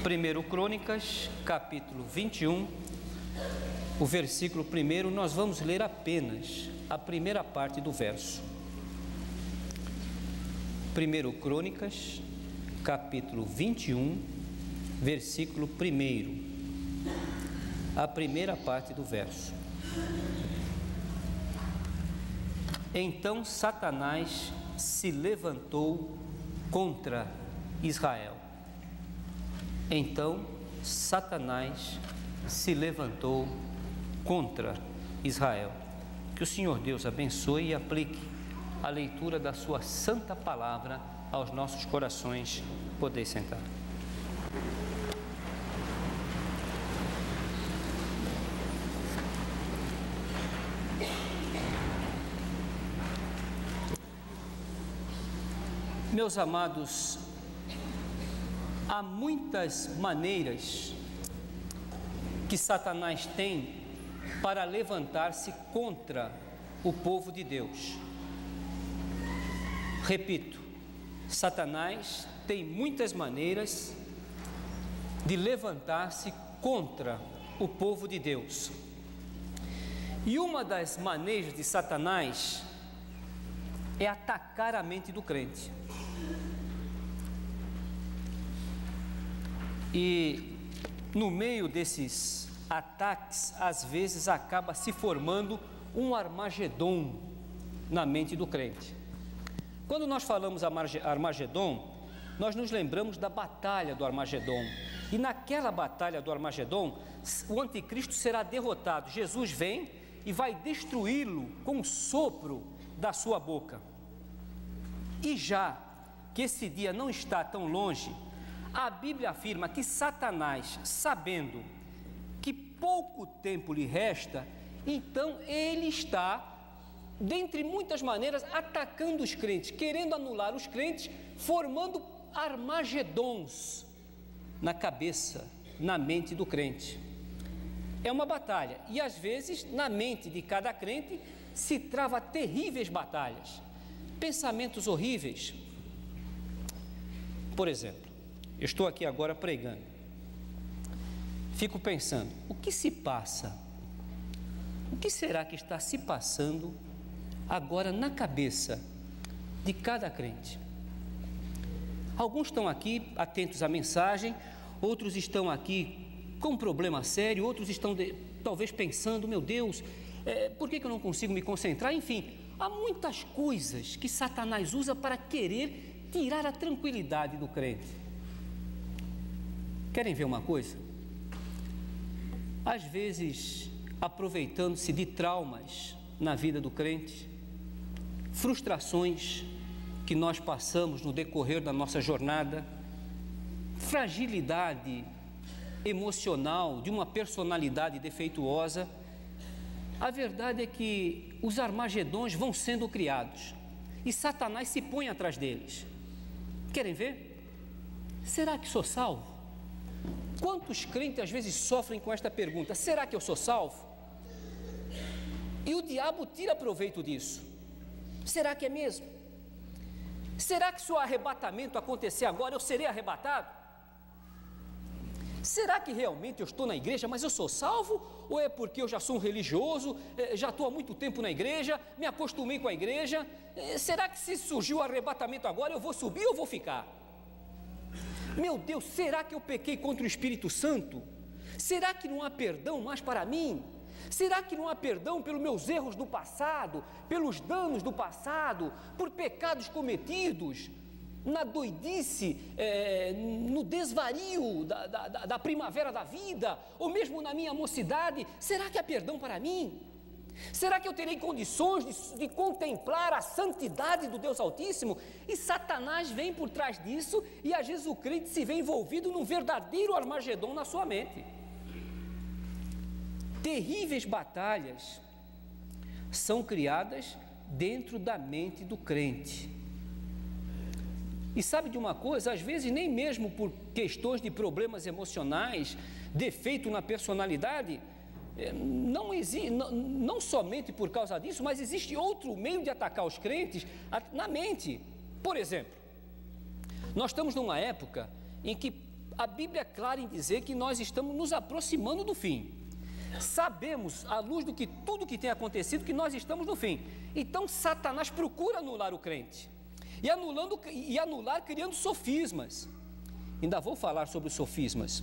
1 Crônicas, capítulo 21, o versículo 1, nós vamos ler apenas a primeira parte do verso. 1 Crônicas, capítulo 21, versículo 1, a primeira parte do verso. Então Satanás se levantou contra Israel. Então Satanás se levantou contra Israel. Que o Senhor Deus abençoe e aplique a leitura da sua santa palavra aos nossos corações. Podem sentar. Meus amados, há muitas maneiras que Satanás tem para levantar-se contra o povo de Deus. Repito, Satanás tem muitas maneiras de levantar-se contra o povo de Deus. E uma das maneiras de Satanás é atacar a mente do crente. E no meio desses ataques, às vezes acaba se formando um Armagedon na mente do crente. Quando nós falamos Armagedon, nós nos lembramos da batalha do Armagedon. E naquela batalha do Armagedon, o anticristo será derrotado. Jesus vem e vai destruí-lo com o sopro da sua boca. E já que esse dia não está tão longe, a Bíblia afirma que Satanás, sabendo que pouco tempo lhe resta, então ele está, dentre muitas maneiras, atacando os crentes, querendo anular os crentes, formando armagedons na cabeça, na mente do crente. É uma batalha, e às vezes na mente de cada crente se trava terríveis batalhas, pensamentos horríveis. Por exemplo, eu estou aqui agora pregando, fico pensando, o que se passa? O que será que está se passando agora na cabeça de cada crente? Alguns estão aqui atentos à mensagem, outros estão aqui com um problema sério, outros estão talvez pensando, meu Deus, por que eu não consigo me concentrar? Enfim, há muitas coisas que Satanás usa para querer tirar a tranquilidade do crente. Querem ver uma coisa? Às vezes, aproveitando-se de traumas na vida do crente, frustrações que nós passamos no decorrer da nossa jornada, fragilidade emocional de uma personalidade defeituosa, a verdade é que os armagedons vão sendo criados e Satanás se põe atrás deles. Querem ver? Será que sou salvo? Quantos crentes às vezes sofrem com esta pergunta: será que eu sou salvo? E o diabo tira proveito disso. Será que é mesmo? Será que se o arrebatamento acontecer agora, eu serei arrebatado? Será que realmente eu estou na igreja, mas eu sou salvo? Ou é porque eu já sou um religioso, já estou há muito tempo na igreja, me acostumei com a igreja? Será que se surgir o arrebatamento agora, eu vou subir ou vou ficar? Meu Deus, será que eu pequei contra o Espírito Santo? Será que não há perdão mais para mim? Será que não há perdão pelos meus erros do passado, pelos danos do passado, por pecados cometidos, na doidice, no desvario da primavera da vida, ou mesmo na minha mocidade? Será que há perdão para mim? Será que eu terei condições de contemplar a santidade do Deus Altíssimo? E Satanás vem por trás disso e às vezes o crente se vê envolvido num verdadeiro Armagedon na sua mente. Terríveis batalhas são criadas dentro da mente do crente. E sabe de uma coisa? Às vezes nem mesmo por questões de problemas emocionais, defeito na personalidade, não somente por causa disso, mas existe outro meio de atacar os crentes na mente. Por exemplo, nós estamos numa época em que a Bíblia é clara em dizer que nós estamos nos aproximando do fim. Sabemos, à luz de tudo que tem acontecido, que nós estamos no fim. Então Satanás procura anular o crente, e anular criando sofismas. Ainda vou falar sobre os sofismas.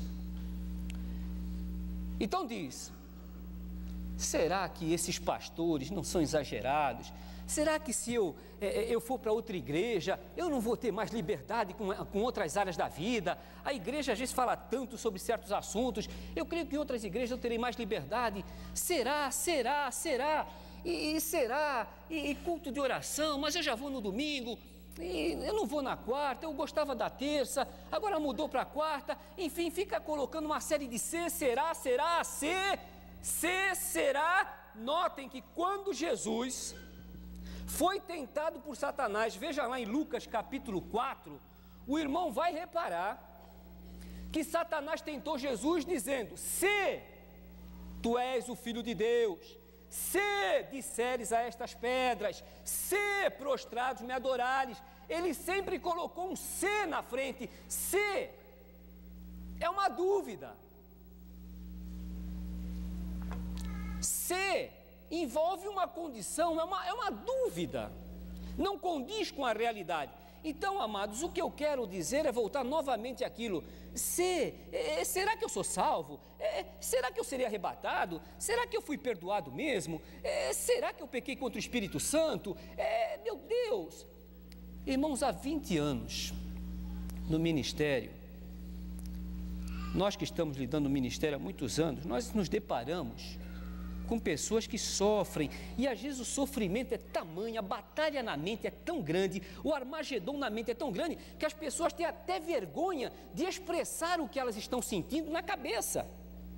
Então diz: será que esses pastores não são exagerados? Será que se eu for para outra igreja, eu não vou ter mais liberdade com outras áreas da vida? A igreja às vezes fala tanto sobre certos assuntos, eu creio que em outras igrejas eu terei mais liberdade. Será? E culto de oração, mas eu já vou no domingo, e eu não vou na quarta, eu gostava da terça, agora mudou para a quarta. Enfim, fica colocando uma série de será. Notem que quando Jesus foi tentado por Satanás, veja lá em Lucas capítulo 4, o irmão vai reparar que Satanás tentou Jesus dizendo: se tu és o Filho de Deus, se disseres a estas pedras, se prostrados me adorares. Ele sempre colocou um se na frente. Se é uma dúvida. Se envolve uma condição, é uma dúvida, não condiz com a realidade. Então, amados, o que eu quero dizer é voltar novamente àquilo. Será que eu sou salvo? Será que eu serei arrebatado? Será que eu fui perdoado mesmo? Será que eu pequei contra o Espírito Santo? Meu Deus! Irmãos, há 20 anos no ministério, nós que estamos lidando no ministério há muitos anos, nós nos deparamos com pessoas que sofrem, e às vezes o sofrimento é tamanho, a batalha na mente é tão grande, o Armagedon na mente é tão grande, que as pessoas têm até vergonha de expressar o que elas estão sentindo na cabeça.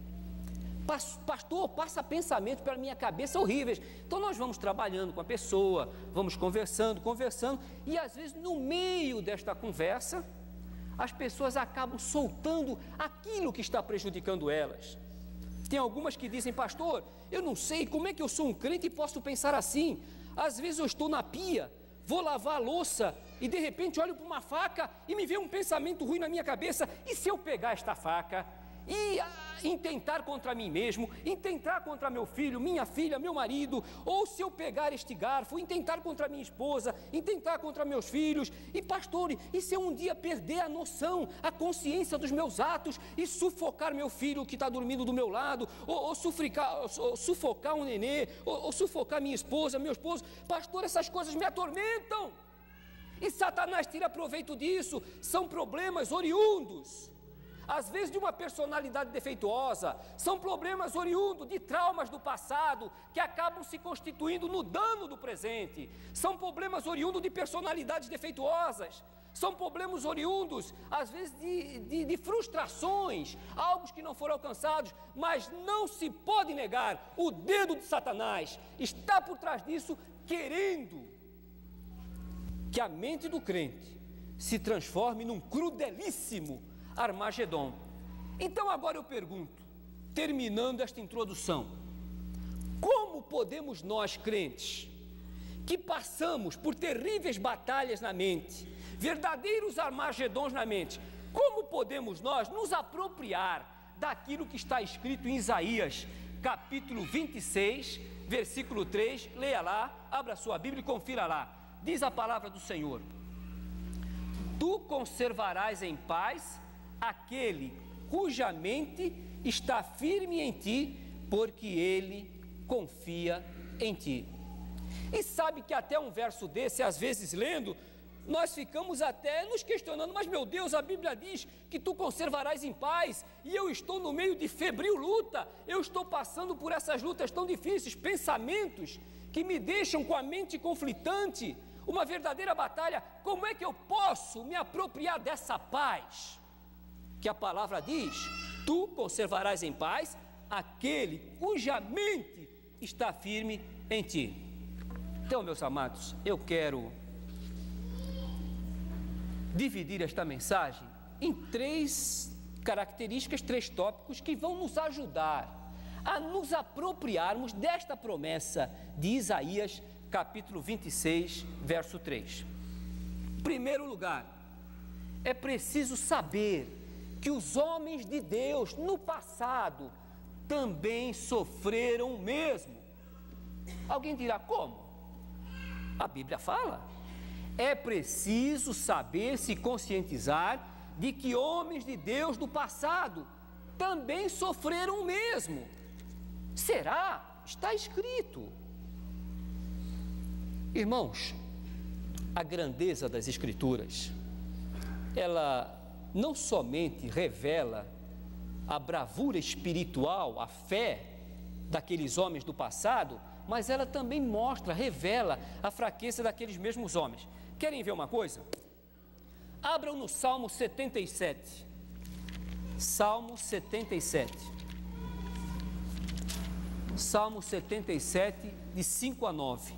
Pastor, passa pensamentos pela minha cabeça horríveis. Então nós vamos trabalhando com a pessoa, vamos conversando, e às vezes no meio desta conversa, as pessoas acabam soltando aquilo que está prejudicando elas. Tem algumas que dizem: pastor, eu não sei como é que eu sou um crente e posso pensar assim. Às vezes eu estou na pia, vou lavar a louça e de repente olho para uma faca e me vem um pensamento ruim na minha cabeça: e se eu pegar esta faca e intentar contra mim mesmo, intentar contra meu filho, minha filha, meu marido? Ou se eu pegar este garfo, intentar contra minha esposa, intentar contra meus filhos? E pastor, e se eu um dia perder a noção, a consciência dos meus atos e sufocar meu filho que está dormindo do meu lado, ou sufocar um nenê, ou sufocar minha esposa, meu esposo? Pastor, essas coisas me atormentam, e Satanás tira proveito disso. São problemas oriundos, às vezes, de uma personalidade defeituosa, são problemas oriundos de traumas do passado, que acabam se constituindo no dano do presente. São problemas oriundos de personalidades defeituosas, são problemas oriundos, às vezes, de frustrações, algo que não foram alcançados, mas não se pode negar, o dedo de Satanás está por trás disso, querendo que a mente do crente se transforme num crudelíssimo Armagedon. Então agora eu pergunto, terminando esta introdução: como podemos nós, crentes, que passamos por terríveis batalhas na mente, verdadeiros Armagedons na mente, como podemos nós nos apropriar daquilo que está escrito em Isaías, capítulo 26, versículo 3, leia lá, abra sua Bíblia e confira lá. Diz a palavra do Senhor: tu conservarás em paz aquele cuja mente está firme em ti, porque ele confia em ti. E sabe que até um verso desse, às vezes lendo, nós ficamos até nos questionando: mas meu Deus, a Bíblia diz que tu conservarás em paz, e eu estou no meio de febril luta, eu estou passando por essas lutas tão difíceis, pensamentos que me deixam com a mente conflitante, uma verdadeira batalha. Como é que eu posso me apropriar dessa paz que a palavra diz? Tu conservarás em paz aquele cuja mente está firme em ti. Então, meus amados, eu quero dividir esta mensagem em 3 características, 3 tópicos que vão nos ajudar a nos apropriarmos desta promessa de Isaías, capítulo 26, verso 3. Em primeiro lugar, é preciso saber que os homens de Deus no passado também sofreram o mesmo. Alguém dirá, como? A Bíblia fala. É preciso saber se conscientizar de que homens de Deus do passado também sofreram o mesmo. Será? Está escrito. Irmãos, a grandeza das Escrituras, ela não somente revela a bravura espiritual, a fé daqueles homens do passado, mas ela também mostra, revela a fraqueza daqueles mesmos homens. Querem ver uma coisa? Abram no Salmo 77. Salmo 77. Salmo 77, de 5 a 9.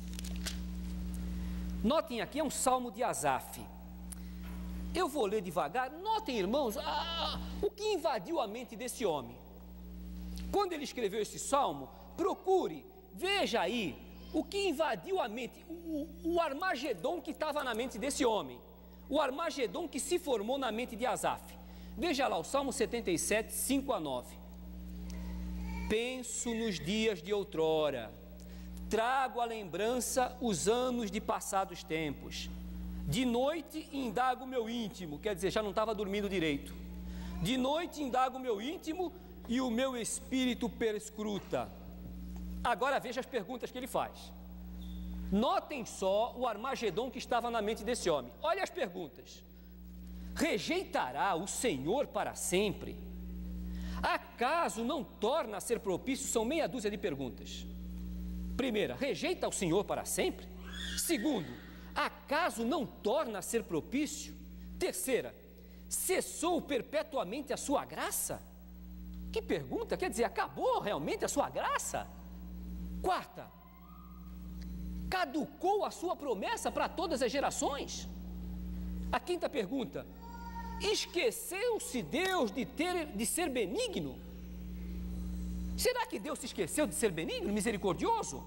Notem aqui, é um salmo de Asaf. Eu vou ler devagar. Notem, irmãos, o que invadiu a mente desse homem. Quando ele escreveu esse salmo, procure, veja aí, o que invadiu a mente, o Armagedon que estava na mente desse homem, o Armagedon que se formou na mente de Asaf. Veja lá, o Salmo 77, 5 a 9. Penso nos dias de outrora, trago à lembrança os anos de passados tempos. De noite indago o meu íntimo, quer dizer, já não estava dormindo direito. De noite indago o meu íntimo e o meu espírito perscruta. Agora veja as perguntas que ele faz. Notem só o Armagedon que estava na mente desse homem. Olha as perguntas. Rejeitará o Senhor para sempre? Acaso não torna a ser propício? São meia dúzia de perguntas. Primeira, rejeita o Senhor para sempre? Segundo, acaso não torna a ser propício? Terceira, cessou perpetuamente a sua graça? Que pergunta, quer dizer, acabou realmente a sua graça? Quarta, caducou a sua promessa para todas as gerações? A quinta pergunta, esqueceu-se Deus de ser benigno? Será que Deus se esqueceu de ser benigno, misericordioso?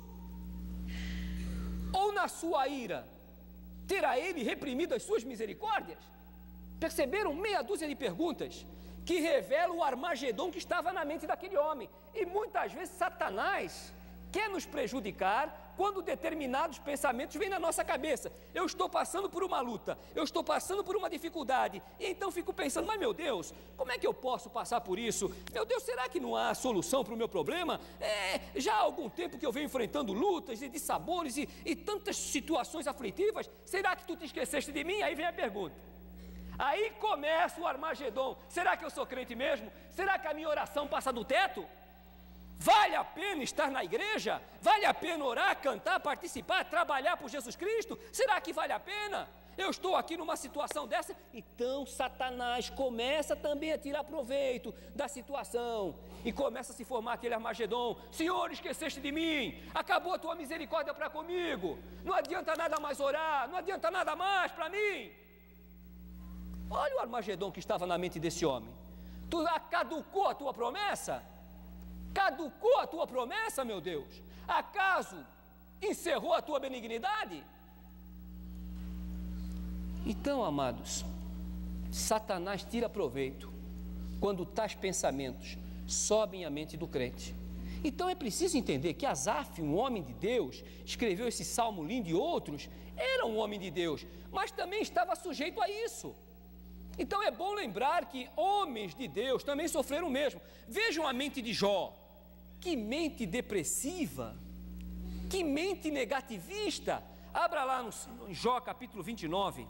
Ou na sua ira, terá ele reprimido as suas misericórdias? Perceberam? Meia dúzia de perguntas que revelam o Armagedon que estava na mente daquele homem. E muitas vezes Satanás quer nos prejudicar quando determinados pensamentos vêm na nossa cabeça. Eu estou passando por uma luta, eu estou passando por uma dificuldade, e então fico pensando, mas meu Deus, como é que eu posso passar por isso? Meu Deus, será que não há solução para o meu problema? Já há algum tempo que eu venho enfrentando lutas e dissabores e tantas situações aflitivas, será que tu te esqueceste de mim? Aí vem a pergunta. Aí começa o Armagedon, será que eu sou crente mesmo? Será que a minha oração passa do teto? Vale a pena estar na igreja? Vale a pena orar, cantar, participar, trabalhar por Jesus Cristo? Será que vale a pena? Eu estou aqui numa situação dessa. Então Satanás começa também a tirar proveito da situação e começa a se formar aquele Armagedon. Senhor, esqueceste de mim, acabou a tua misericórdia para comigo, não adianta nada mais orar, não adianta nada mais para mim. Olha o Armagedon que estava na mente desse homem. Tu caducou a tua promessa? Caducou a tua promessa, meu Deus? Acaso encerrou a tua benignidade? Então, amados, Satanás tira proveito quando tais pensamentos sobem à mente do crente. Então é preciso entender que Asaf, um homem de Deus, escreveu esse salmo lindo, e outros, era um homem de Deus, mas também estava sujeito a isso. Então é bom lembrar que homens de Deus também sofreram o mesmo. Vejam a mente de Jó. Que mente depressiva, que mente negativista. Abra lá no Jó capítulo 29.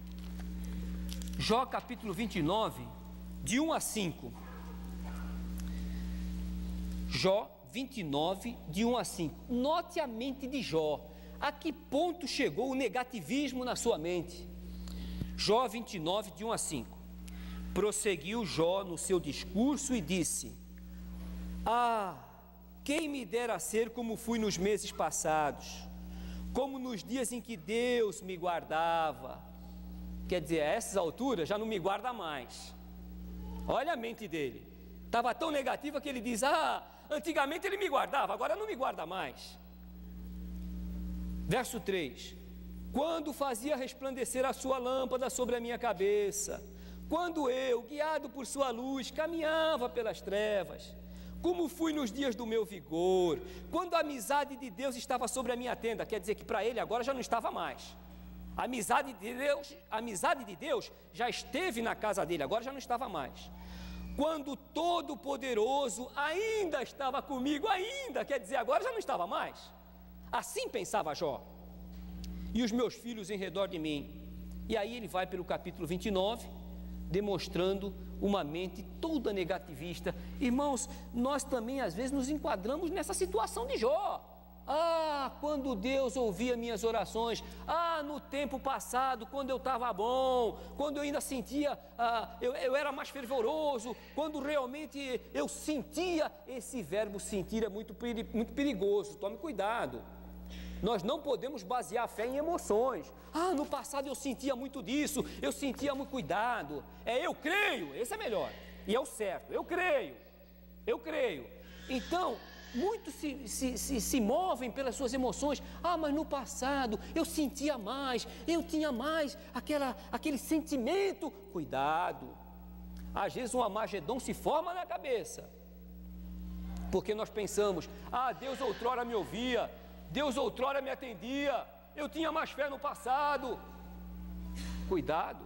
Jó capítulo 29, de 1 a 5. Jó 29, de 1 a 5. Note a mente de Jó. A que ponto chegou o negativismo na sua mente? Jó 29, de 1 a 5. Prosseguiu Jó no seu discurso e disse: quem me dera ser como fui nos meses passados, como nos dias em que Deus me guardava. Quer dizer, a essas alturas já não me guarda mais. Olha a mente dele, estava tão negativa que ele diz: antigamente ele me guardava, agora não me guarda mais. Verso 3: quando fazia resplandecer a sua lâmpada sobre a minha cabeça, quando eu, guiado por sua luz, caminhava pelas trevas, como fui nos dias do meu vigor, quando a amizade de Deus estava sobre a minha tenda, quer dizer que para ele agora já não estava mais. A amizade de Deus já esteve na casa dele, agora já não estava mais. Quando o Todo-Poderoso ainda estava comigo, ainda, quer dizer, agora já não estava mais. Assim pensava Jó. E os meus filhos em redor de mim. E aí ele vai pelo capítulo 29, demonstrando uma mente toda negativista. Irmãos, nós também às vezes nos enquadramos nessa situação de Jó. Quando Deus ouvia minhas orações, no tempo passado, quando eu estava bom, quando eu ainda sentia, eu era mais fervoroso, quando realmente eu sentia, esse verbo sentir é muito perigoso, tome cuidado. Nós não podemos basear a fé em emoções. No passado eu sentia muito disso, eu sentia muito, cuidado. Eu creio, esse é melhor, e é o certo, eu creio. Então, muitos se movem pelas suas emoções. Mas no passado eu sentia mais, eu tinha mais aquele sentimento. Cuidado, às vezes um Armagedon se forma na cabeça, porque nós pensamos, Deus outrora me ouvia, Deus outrora me atendia, eu tinha mais fé no passado. Cuidado,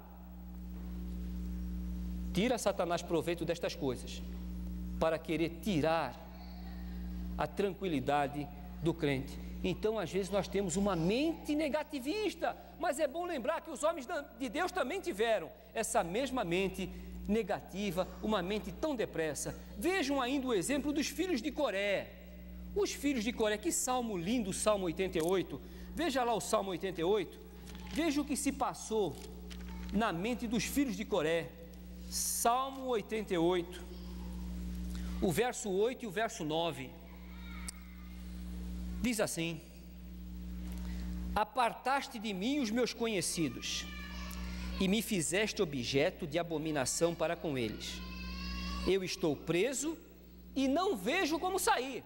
tira Satanás proveito destas coisas, para querer tirar a tranquilidade do crente. Então às vezes nós temos uma mente negativista, mas é bom lembrar que os homens de Deus também tiveram essa mesma mente negativa, uma mente tão depressa. Vejam ainda o exemplo dos filhos de Coré. Os filhos de Coré, que salmo lindo, o Salmo 88, veja lá o Salmo 88, veja o que se passou na mente dos filhos de Coré. Salmo 88, o verso 8 e o verso 9, diz assim: apartaste de mim os meus conhecidos, e me fizeste objeto de abominação para com eles. Eu estou preso e não vejo como sair.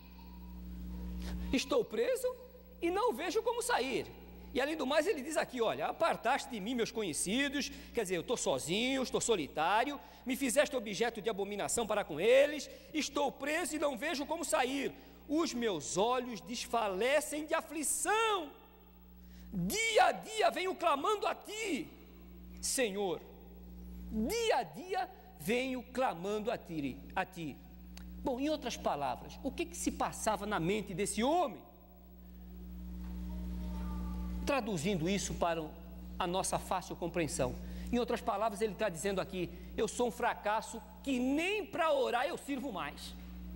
Estou preso e não vejo como sair. E além do mais ele diz aqui, olha, apartaste de mim meus conhecidos, quer dizer, eu estou sozinho, estou solitário, me fizeste objeto de abominação para com eles, estou preso e não vejo como sair. Os meus olhos desfalecem de aflição, dia a dia venho clamando a ti, Senhor, dia a dia venho clamando a ti. Bom, em outras palavras, o que se passava na mente desse homem? Traduzindo isso para a nossa fácil compreensão, em outras palavras, ele está dizendo aqui: eu sou um fracasso que nem para orar eu sirvo mais.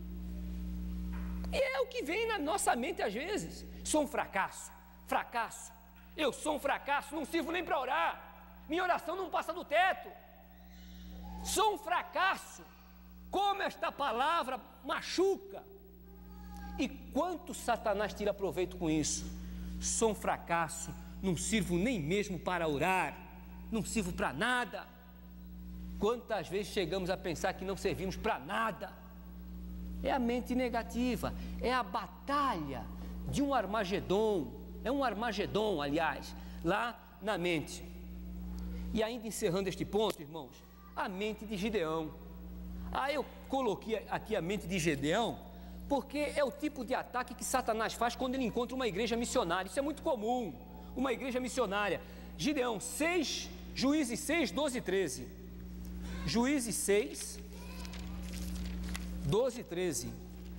E é o que vem na nossa mente às vezes: sou um fracasso, eu sou um fracasso, não sirvo nem para orar, minha oração não passa do teto, sou um fracasso. Como esta palavra machuca! E quanto Satanás tira proveito com isso? Sou um fracasso, não sirvo nem mesmo para orar, não sirvo para nada. Quantas vezes chegamos a pensar que não servimos para nada? É a mente negativa, é a batalha de um Armagedon, aliás, lá na mente. E ainda encerrando este ponto, irmãos, a mente de Gideão. Eu coloquei aqui a mente de Gideão, porque é o tipo de ataque que Satanás faz quando ele encontra uma igreja missionária. Isso é muito comum, uma igreja missionária. Gideão 6, Juízes 6, 12 e 13. Juízes 6, 12 e 13.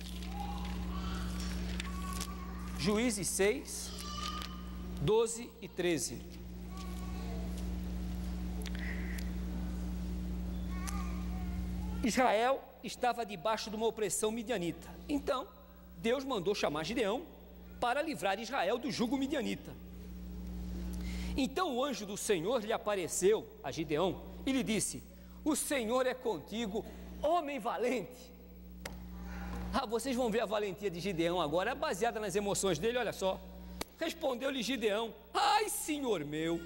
Juízes 6, 12 e 13. Israel estava debaixo de uma opressão midianita. Então, Deus mandou chamar Gideão para livrar Israel do jugo midianita. Então o anjo do Senhor lhe apareceu a Gideão e lhe disse: o Senhor é contigo, homem valente. Vocês vão ver a valentia de Gideão agora, baseada nas emoções dele, olha só. Respondeu-lhe Gideão: ai, Senhor meu,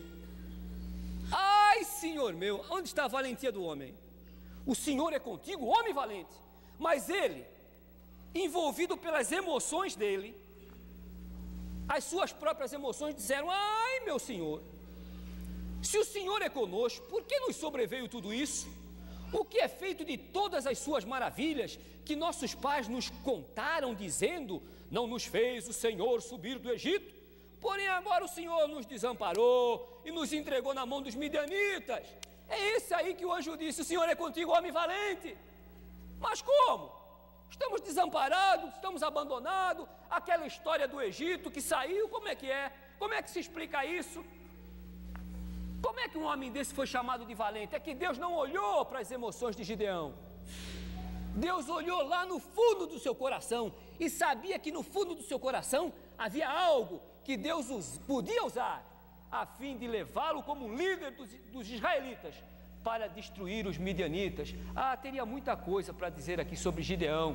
onde está a valentia do homem? O Senhor é contigo, homem valente. Mas ele, envolvido pelas emoções dele, as suas próprias emoções disseram: ai, meu Senhor, Se o Senhor é conosco, por que nos sobreveio tudo isso? O que é feito de todas as suas maravilhas que nossos pais nos contaram, dizendo: não nos fez o Senhor subir do Egito? Porém agora o Senhor nos desamparou e nos entregou na mão dos midianitas. É esse aí que o anjo disse: o Senhor é contigo, homem valente. Mas como? Estamos desamparados, estamos abandonados. Aquela história do Egito que saiu, como é que é? Como é que se explica isso? Como é que um homem desse foi chamado de valente? É que Deus não olhou para as emoções de Gideão. Deus olhou lá no fundo do seu coração e sabia que no fundo do seu coração havia algo que Deus podia usar a fim de levá-lo como líder dos israelitas para destruir os midianitas. Teria muita coisa para dizer aqui sobre Gideão.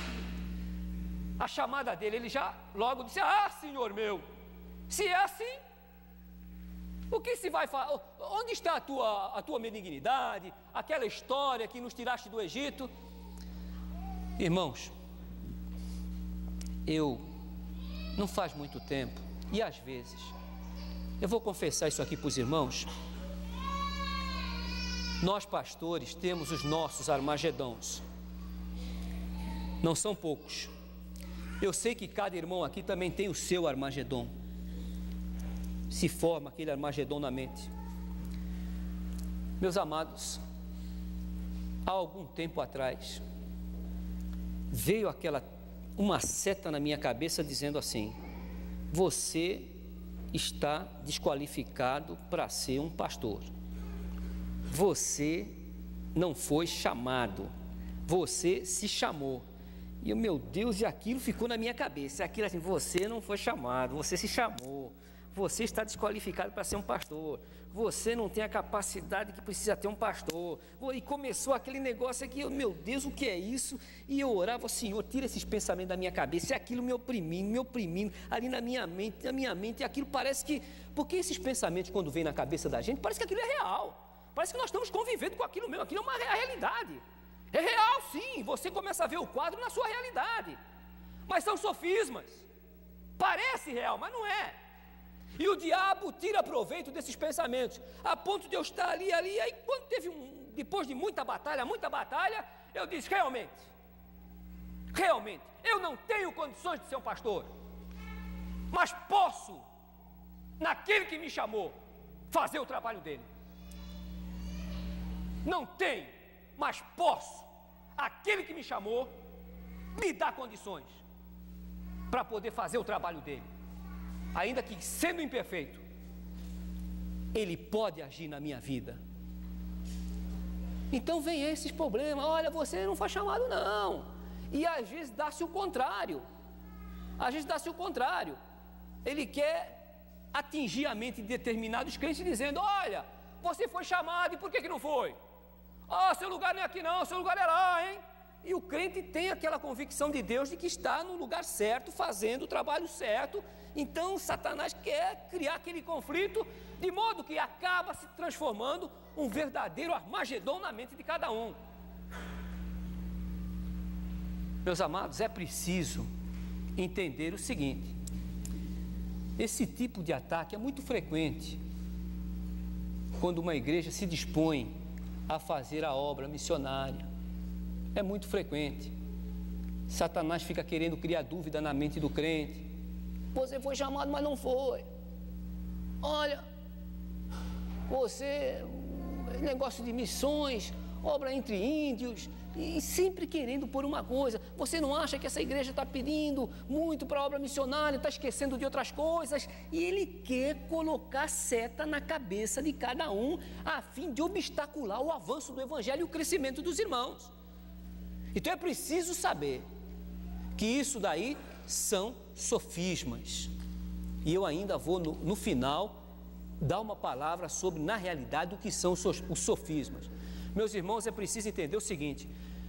A chamada dele, ele já logo disse: Senhor meu, se é assim, o que se vai fazer? Onde está a tua benignidade? Aquela história que nos tiraste do Egito? Irmãos, não faz muito tempo, e às vezes, eu vou confessar isso aqui para os irmãos, nós pastores temos os nossos armagedons, não são poucos. Eu sei que cada irmão aqui também tem o seu armagedon. Se forma aquele armagedon na mente. Meus amados, há algum tempo atrás, veio uma seta na minha cabeça dizendo assim: você está desqualificado para ser um pastor. Você não foi chamado, você se chamou. E eu, meu Deus, e aquilo ficou na minha cabeça. Aquilo assim: você não foi chamado, você se chamou. Você está desqualificado para ser um pastor. Você não tem a capacidade que precisa ter um pastor. E começou aquele negócio aqui, meu Deus, o que é isso? E eu orava: Senhor, tira esses pensamentos da minha cabeça. E aquilo me oprimindo, ali na minha mente, e aquilo parece que... Porque esses pensamentos, quando vêm na cabeça da gente, parece que aquilo é real. Parece que nós estamos convivendo com aquilo mesmo. Aquilo é uma realidade. É real, sim. Você começa a ver o quadro na sua realidade. Mas são sofismas. Parece real, mas não é. E o diabo tira proveito desses pensamentos, a ponto de eu estar ali, aí quando depois de muita batalha, eu disse: realmente, eu não tenho condições de ser um pastor, mas posso, naquele que me chamou, fazer o trabalho dele. Não tenho, mas posso, aquele que me chamou, me dá condições para poder fazer o trabalho dele. Ainda que sendo imperfeito, Ele pode agir na minha vida. Então vem esses problemas: olha, você não foi chamado não. E às vezes dá-se o contrário. Ele quer atingir a mente de determinados crentes dizendo: olha, você foi chamado, e por que não foi? Seu lugar não é aqui não, seu lugar é lá, hein? E o crente tem aquela convicção de Deus de que está no lugar certo, fazendo o trabalho certo. Então Satanás quer criar aquele conflito, de modo que acaba se transformando um verdadeiro armagedon na mente de cada um. Meus amados, é preciso entender o seguinte: esse tipo de ataque é muito frequente quando uma igreja se dispõe a fazer a obra missionária. É muito frequente. Satanás fica querendo criar dúvida na mente do crente: você foi chamado, mas não foi. Olha, você, negócio de missões, obra entre índios, e sempre querendo por uma coisa. Você não acha que essa igreja está pedindo muito para a obra missionária, está esquecendo de outras coisas? E ele quer colocar seta na cabeça de cada um, a fim de obstacular o avanço do evangelho e o crescimento dos irmãos. Então é preciso saber que isso daí são sofismas. E eu ainda vou no final dar uma palavra sobre, na realidade, o que são os sofismas. Meus irmãos, é preciso entender o seguinte: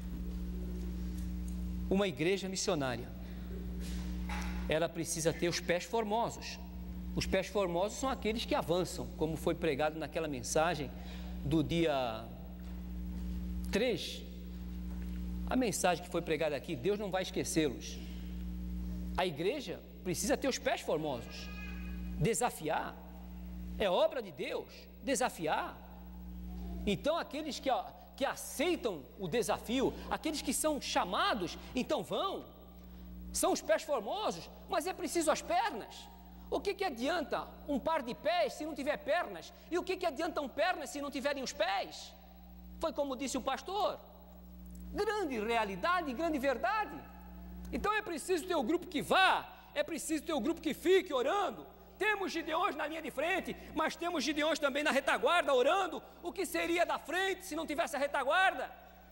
uma igreja missionária, ela precisa ter os pés formosos. Os pés formosos são aqueles que avançam, como foi pregado naquela mensagem do dia 3. A mensagem que foi pregada aqui: Deus não vai esquecê-los. A igreja precisa ter os pés formosos. Desafiar é obra de Deus, desafiar. Então aqueles que aceitam o desafio, aqueles que são chamados, então vão. São os pés formosos, mas é preciso as pernas. O que adianta um par de pés se não tiver pernas? E o que adiantam pernas se não tiverem os pés? Foi como disse o pastor. Grande realidade, grande verdade. Então é preciso ter o grupo que vá, é preciso ter o grupo que fique orando. Temos Gideões na linha de frente, mas temos Gideões também na retaguarda orando. O que seria da frente se não tivesse a retaguarda?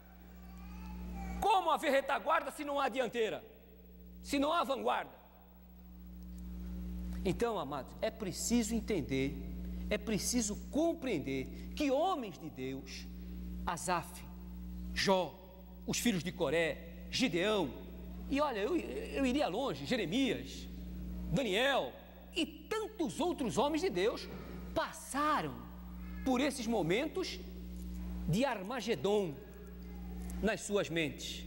Como haver retaguarda se não há dianteira? Se não há vanguarda? Então, amados, é preciso entender, é preciso compreender que homens de Deus, Asaf, Jó, os filhos de Coré, Gideão, e olha, eu iria longe, Jeremias, Daniel e tantos outros homens de Deus passaram por esses momentos de Armagedon nas suas mentes.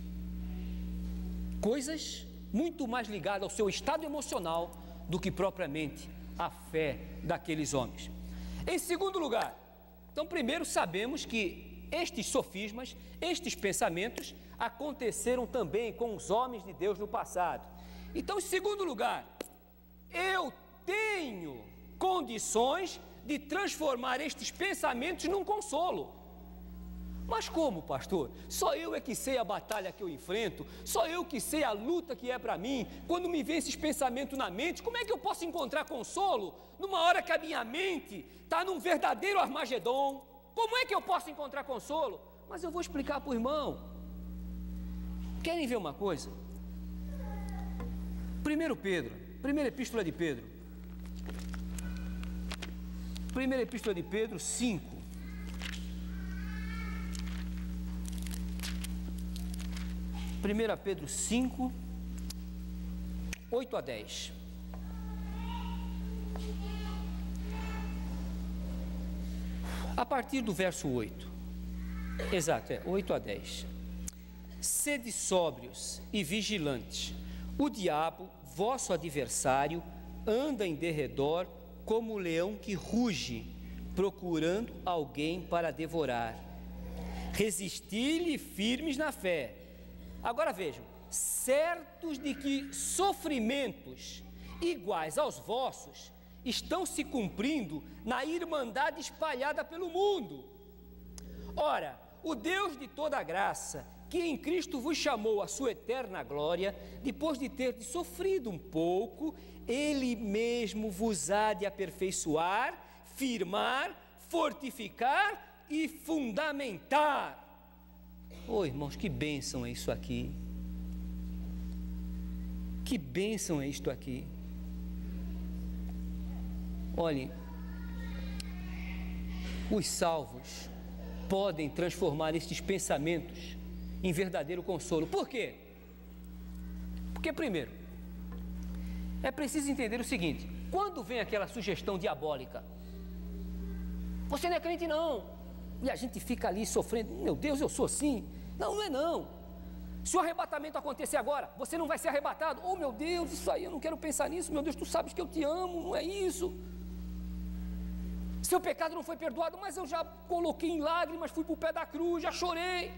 Coisas muito mais ligadas ao seu estado emocional do que propriamente a fé daqueles homens. Em segundo lugar, então primeiro sabemos que estes sofismas, estes pensamentos aconteceram também com os homens de Deus no passado. Então, em segundo lugar, eu tenho condições de transformar estes pensamentos num consolo. Mas como, pastor? Só eu é que sei a batalha que eu enfrento, só eu que sei a luta que é para mim. Quando me vem esses pensamentos na mente, como é que eu posso encontrar consolo numa hora que a minha mente está num verdadeiro Armagedon? Como é que eu posso encontrar consolo? Mas eu vou explicar para o irmão. Querem ver uma coisa? 1 Pedro, primeira epístola de Pedro, 5. 1 Pedro 5, 8 a 10. A partir do verso 8, exato, 8 a 10. Sede sóbrios e vigilantes, o diabo, vosso adversário, anda em derredor como o leão que ruge, procurando alguém para devorar. Resisti-lhe firmes na fé. Agora vejam, certos de que sofrimentos iguais aos vossos estão se cumprindo na irmandade espalhada pelo mundo. Ora, o Deus de toda a graça, que em Cristo vos chamou à sua eterna glória, depois de ter sofrido um pouco, Ele mesmo vos há de aperfeiçoar, firmar, fortificar e fundamentar. Oh, irmãos, que bênção é isso aqui. Que bênção é isto aqui. Olhem, os salvos podem transformar estes pensamentos em verdadeiro consolo. Por quê? Porque, primeiro, é preciso entender o seguinte: quando vem aquela sugestão diabólica, você não é crente não, e a gente fica ali sofrendo, meu Deus, eu sou assim. Não, não é não. Se o arrebatamento acontecer agora, você não vai ser arrebatado. Oh meu Deus, isso aí eu não quero pensar nisso. Meu Deus, tu sabes que eu te amo, não é isso. Seu pecado não foi perdoado, mas eu já coloquei em lágrimas, fui para o pé da cruz, já chorei.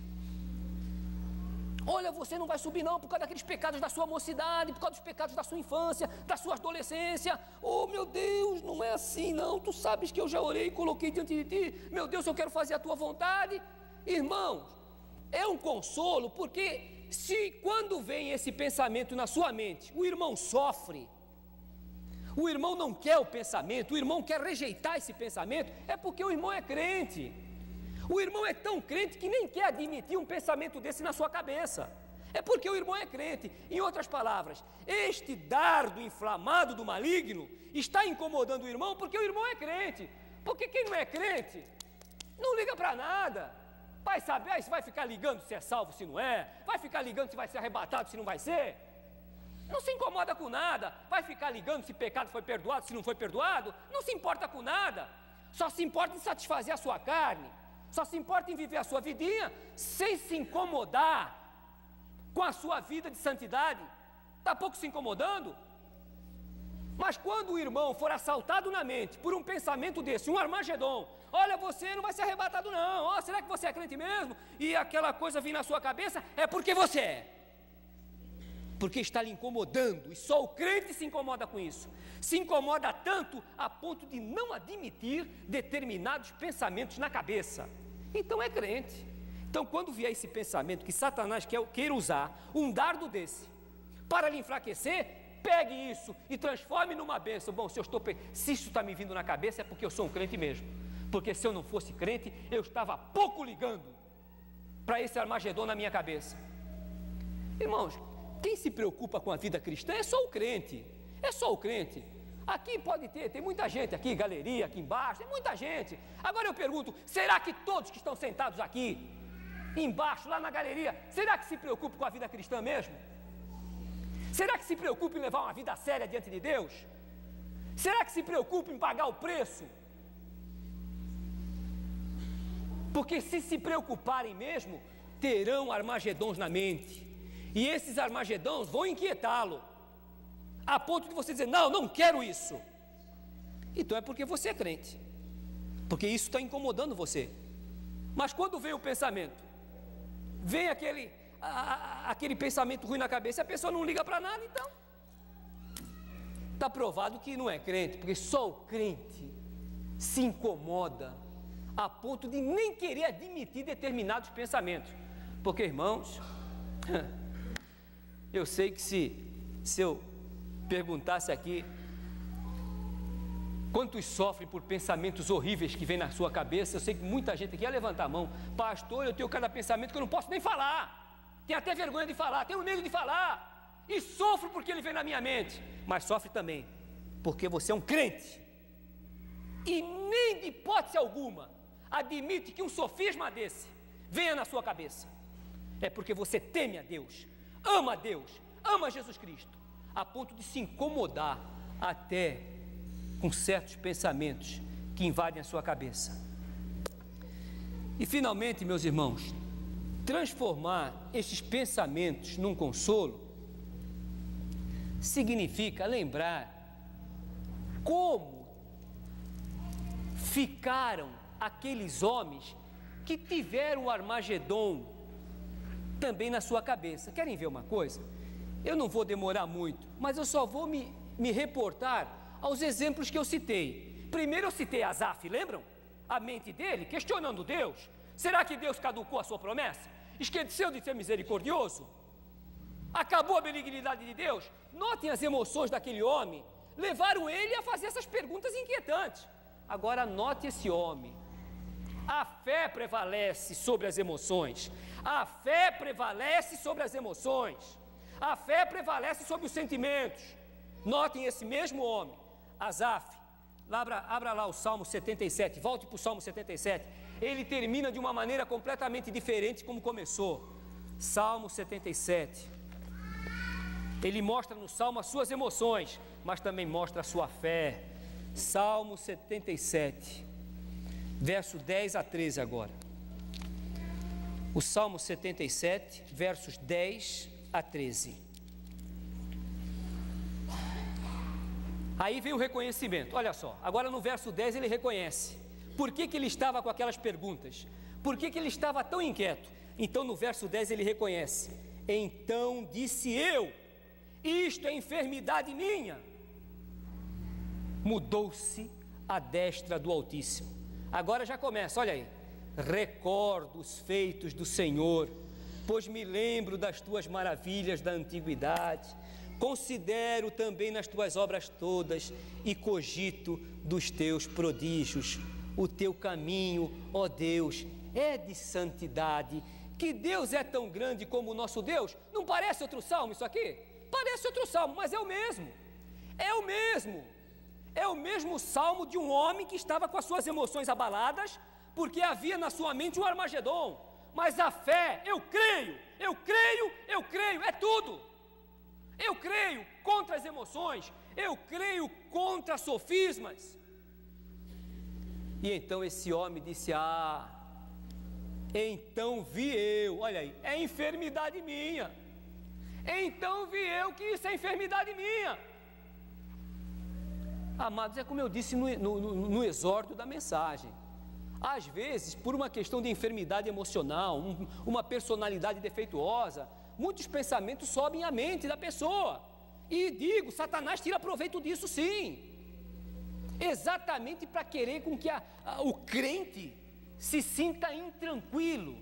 Olha, você não vai subir não, por causa daqueles pecados da sua mocidade, por causa dos pecados da sua infância, da sua adolescência. Oh meu Deus, não é assim não, tu sabes que eu já orei e coloquei diante de ti. Meu Deus, eu quero fazer a tua vontade. Irmãos, é um consolo, porque se quando vem esse pensamento na sua mente, o irmão sofre, o irmão não quer o pensamento, o irmão quer rejeitar esse pensamento, é porque o irmão é crente. O irmão é tão crente que nem quer admitir um pensamento desse na sua cabeça. É porque o irmão é crente. Em outras palavras, este dardo inflamado do maligno está incomodando o irmão porque o irmão é crente. Porque quem não é crente não liga para nada. Vai saber se vai ficar ligando se é salvo, se não é. Vai ficar ligando se vai ser arrebatado, se não vai ser. Não se incomoda com nada. Vai ficar ligando se pecado foi perdoado, se não foi perdoado. Não se importa com nada. Só se importa em satisfazer a sua carne. Só se importa em viver a sua vidinha sem se incomodar com a sua vida de santidade. Está pouco se incomodando? Mas quando o irmão for assaltado na mente por um pensamento desse, um Armagedon, olha, você não vai ser arrebatado não, oh, será que você é crente mesmo? E aquela coisa vir na sua cabeça, é porque você é. Porque está lhe incomodando, e só o crente se incomoda com isso. Se incomoda tanto a ponto de não admitir determinados pensamentos na cabeça. Então é crente. Então quando vier esse pensamento que Satanás queira usar um dardo desse para lhe enfraquecer, pegue isso e transforme numa bênção. Bom, se isso está me vindo na cabeça é porque eu sou um crente mesmo. Porque se eu não fosse crente, eu estava pouco ligando para esse Armagedon na minha cabeça. Irmãos, quem se preocupa com a vida cristã é só o crente. É só o crente. Aqui pode ter, tem muita gente aqui, galeria, aqui embaixo, tem muita gente. Agora eu pergunto, será que todos que estão sentados aqui, embaixo, lá na galeria, será que se preocupam com a vida cristã mesmo? Será que se preocupa em levar uma vida séria diante de Deus? Será que se preocupa em pagar o preço? Porque se preocuparem mesmo, terão Armagedons na mente. E esses Armagedons vão inquietá-lo, a ponto de você dizer, não quero isso. Então é porque você é crente, porque isso está incomodando você. Mas quando vem o pensamento, vem aquele pensamento ruim na cabeça, a pessoa não liga para nada, então está provado que não é crente, porque só o crente se incomoda a ponto de nem querer admitir determinados pensamentos. Porque, irmãos, eu sei que se eu perguntasse aqui quantos sofrem por pensamentos horríveis que vêm na sua cabeça, eu sei que muita gente aqui ia levantar a mão. Pastor, eu tenho cada pensamento que eu não posso nem falar, tenho até vergonha de falar, tenho medo de falar, e sofro porque ele vem na minha mente. Mas sofre também porque você é um crente, e nem de hipótese alguma admite que um sofisma desse venha na sua cabeça. É porque você teme a Deus, ama Jesus Cristo, a ponto de se incomodar até com certos pensamentos que invadem a sua cabeça. E finalmente, meus irmãos, transformar esses pensamentos num consolo significa lembrar como ficaram aqueles homens que tiveram o Armagedon também na sua cabeça. Querem ver uma coisa? Eu não vou demorar muito, mas eu só vou me reportar aos exemplos que eu citei. Primeiro eu citei Asaf, lembram? A mente dele questionando Deus. Será que Deus caducou a sua promessa? Esqueceu de ser misericordioso? Acabou a benignidade de Deus? Notem as emoções daquele homem, levaram ele a fazer essas perguntas inquietantes. Agora note esse homem. A fé prevalece sobre as emoções. A fé prevalece sobre as emoções. A fé prevalece sobre os sentimentos. Notem esse mesmo homem, Asaf. Abra lá o Salmo 77, volte para o Salmo 77. Ele termina de uma maneira completamente diferente como começou. Salmo 77. Ele mostra no Salmo as suas emoções, mas também mostra a sua fé. Salmo 77, verso 10 a 13 agora. O Salmo 77, versos 10 a 13. Aí vem o reconhecimento, olha só, agora no verso 10 ele reconhece. Por que ele estava com aquelas perguntas? Por que ele estava tão inquieto? Então no verso 10 ele reconhece. Então disse eu, isto é enfermidade minha. Mudou-se a destra do Altíssimo. Agora já começa, olha aí. Recordo os feitos do Senhor, pois me lembro das tuas maravilhas da antiguidade. Considero também nas tuas obras todas e cogito dos teus prodígios. O teu caminho, ó Deus, é de santidade. Que Deus é tão grande como o nosso Deus? Não parece outro salmo isso aqui? Parece outro salmo, mas é o mesmo. É o mesmo. É o mesmo salmo de um homem que estava com as suas emoções abaladas, porque havia na sua mente um Armagedon. Mas a fé, eu creio, é tudo. Eu creio contra as emoções, eu creio contra sofismas. E então esse homem disse, então vi eu, olha aí, é enfermidade minha. Então vi eu que isso é enfermidade minha. Amados, é como eu disse no exórdio da mensagem. Às vezes, por uma questão de enfermidade emocional, uma personalidade defeituosa, muitos pensamentos sobem à mente da pessoa. E digo, Satanás tira proveito disso sim. Exatamente para querer com que o crente se sinta intranquilo,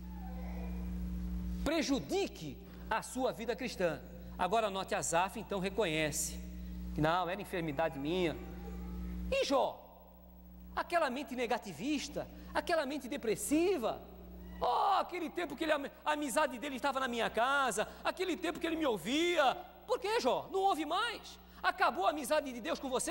prejudique a sua vida cristã. Agora note, Asaf então reconhece que não, era enfermidade minha. E Jó? Aquela mente negativista, aquela mente depressiva, aquele tempo que a amizade dele estava na minha casa, aquele tempo que ele me ouvia. Por que, Jó? Não ouve mais? Acabou a amizade de Deus com você?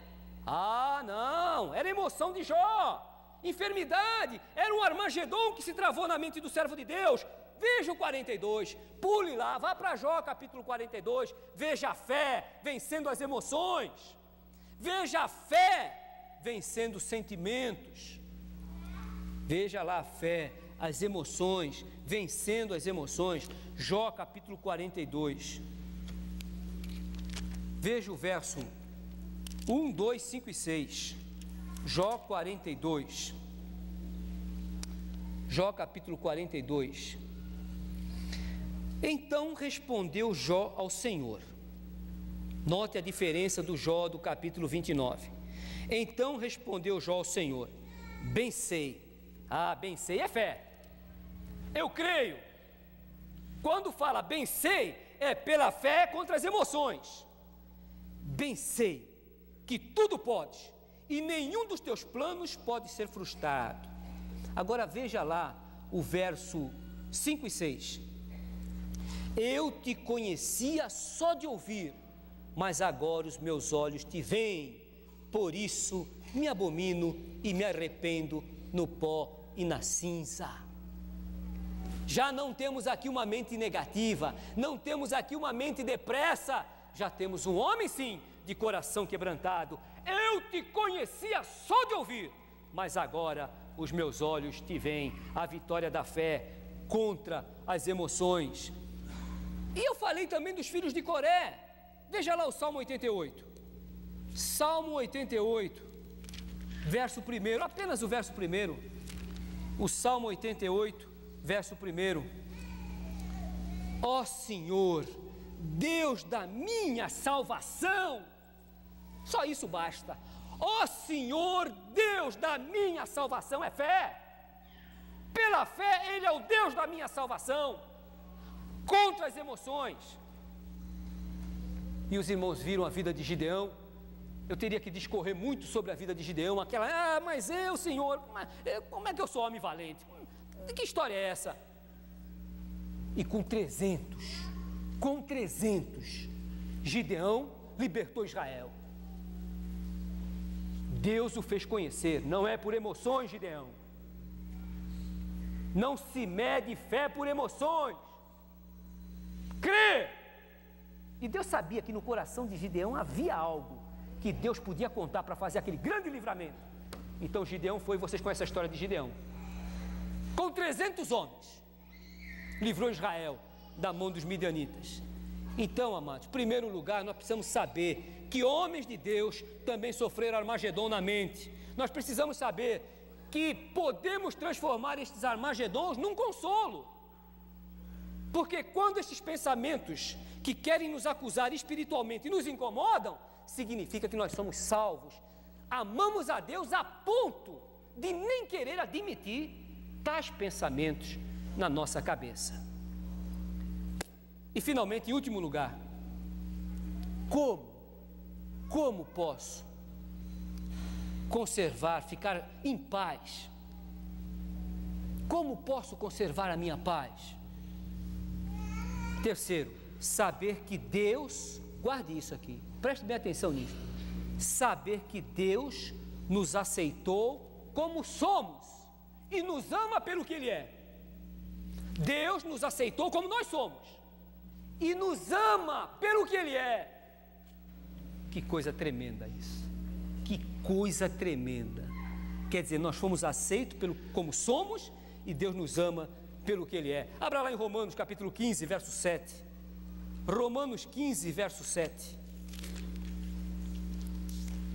Não, era emoção de Jó. Enfermidade, era um Armagedon que se travou na mente do servo de Deus. Veja o 42, pule lá, vá para Jó capítulo 42, veja a fé vencendo as emoções, veja a fé vencendo os sentimentos, veja lá a fé, as emoções, vencendo as emoções. Jó capítulo 42, veja o verso 1, 2, 5 e 6, Jó 42, Jó capítulo 42. Então respondeu Jó ao Senhor. Note a diferença do Jó do capítulo 29. Então respondeu Jó ao Senhor: bem sei. Bem sei é fé. Eu creio. Quando fala bem sei, é pela fé contra as emoções. Bem sei que tudo podes e nenhum dos teus planos pode ser frustrado. Agora veja lá o verso 5 e 6. Eu te conhecia só de ouvir, mas agora os meus olhos te veem, por isso me abomino e me arrependo no pó e na cinza. Já não temos aqui uma mente negativa, não temos aqui uma mente depressa, já temos um homem sim, de coração quebrantado. Eu te conhecia só de ouvir, mas agora os meus olhos te veem. A vitória da fé contra as emoções. E eu falei também dos filhos de Coré. Veja lá o Salmo 88. Salmo 88, verso 1, apenas o verso 1. O Salmo 88, verso 1. Ó Senhor, Deus da minha salvação. Só isso basta. Ó Senhor, Deus da minha salvação. É fé. Pela fé, Ele é o Deus da minha salvação. Contra as emoções. E os irmãos viram a vida de Gideão. Eu teria que discorrer muito sobre a vida de Gideão. Mas eu, Senhor, como é que eu sou homem valente? Que história é essa? E com 300, Gideão libertou Israel. Deus o fez conhecer. Não é por emoções, Gideão. Não se mede fé por emoções. Crê! E Deus sabia que no coração de Gideão havia algo que Deus podia contar para fazer aquele grande livramento. Então Gideão foi, vocês conhecem a história de Gideão. Com 300 homens, livrou Israel da mão dos midianitas. Então, amados, em primeiro lugar, nós precisamos saber que homens de Deus também sofreram Armagedon na mente. Nós precisamos saber que podemos transformar estes Armagedons num consolo. Porque quando estes pensamentos que querem nos acusar espiritualmente nos incomodam, significa que nós somos salvos, amamos a Deus a ponto de nem querer admitir tais pensamentos na nossa cabeça. E finalmente, em último lugar, como posso conservar, ficar em paz? Como posso conservar a minha paz? Terceiro, saber que Deus, guarde isso aqui, preste bem atenção nisso, saber que Deus nos aceitou como somos e nos ama pelo que Ele é. Deus nos aceitou como nós somos e nos ama pelo que Ele é. Que coisa tremenda isso, que coisa tremenda. Quer dizer, nós fomos aceitos como somos e Deus nos ama pelo que Ele é. Abra lá em Romanos capítulo 15, verso 7. Romanos 15, verso 7.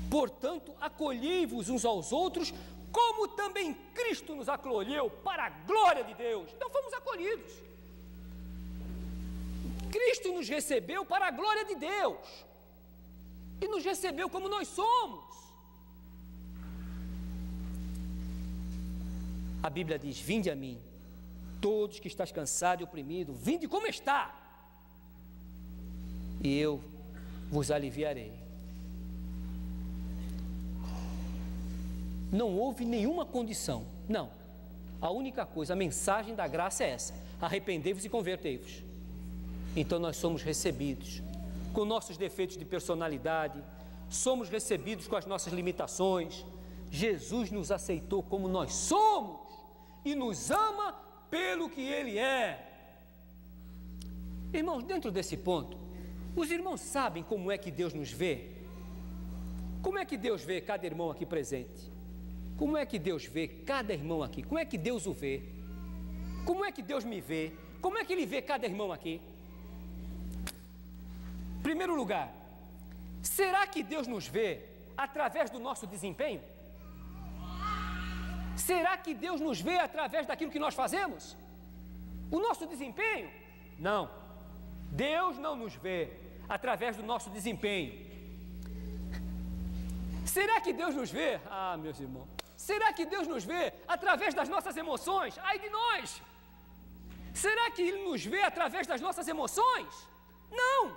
Portanto, acolhei-vos uns aos outros, como também Cristo nos acolheu para a glória de Deus. Então fomos acolhidos. Cristo nos recebeu para a glória de Deus. E nos recebeu como nós somos. A Bíblia diz: vinde a mim, todos que estáis cansados e oprimidos, vinde como está, e eu vos aliviarei. Não houve nenhuma condição, não. A única coisa, a mensagem da graça é essa: arrependei-vos e convertei-vos. Então nós somos recebidos com nossos defeitos de personalidade, somos recebidos com as nossas limitações. Jesus nos aceitou como nós somos e nos ama pelo que Ele é. Irmãos, dentro desse ponto, os irmãos sabem como é que Deus nos vê? Como é que Deus vê cada irmão aqui presente? Como é que Deus vê cada irmão aqui? Como é que Deus o vê? Como é que Deus me vê? Como é que Ele vê cada irmão aqui? Primeiro lugar, será que Deus nos vê através do nosso desempenho? Será que Deus nos vê através daquilo que nós fazemos? O nosso desempenho? Não. Deus não nos vê através do nosso desempenho. Será que Deus nos vê? Ah, meus irmãos. Será que Deus nos vê através das nossas emoções? Ai de nós! Será que Ele nos vê através das nossas emoções? Não!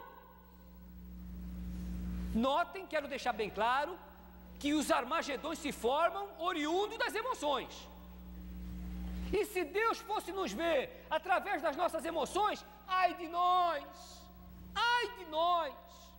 Notem, quero deixar bem claro, que os armagedões se formam oriundo das emoções. E se Deus fosse nos ver através das nossas emoções, ai de nós! Ai de nós!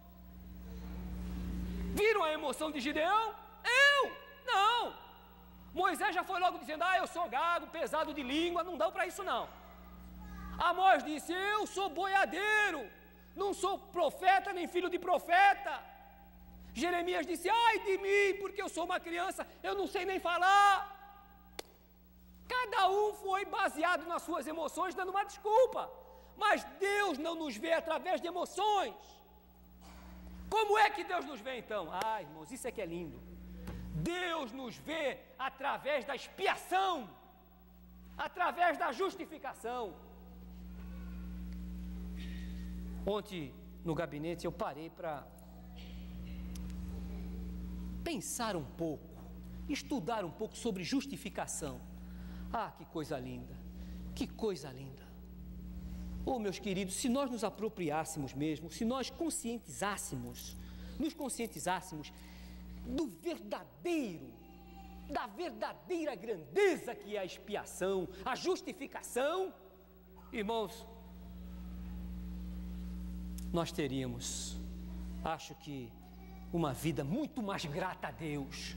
Viram a emoção de Gideão? Eu? Não! Moisés já foi logo dizendo: eu sou gago, pesado de língua, não dá para isso não. Amós disse: eu sou boiadeiro, não sou profeta nem filho de profeta. Jeremias disse: ai de mim, porque eu sou uma criança, eu não sei nem falar. Cada um foi baseado nas suas emoções, dando uma desculpa. Mas Deus não nos vê através de emoções. Como é que Deus nos vê então? Ah, irmãos, isso é que é lindo. Deus nos vê através da expiação, através da justificação. Ontem, no gabinete, eu parei para pensar um pouco, estudar um pouco sobre justificação. Ah, que coisa linda, que coisa linda. Oh, meus queridos, se nós nos apropriássemos mesmo, se nós nos conscientizássemos da verdadeira grandeza que é a expiação, a justificação, irmãos, nós teríamos, acho que, uma vida muito mais grata a Deus.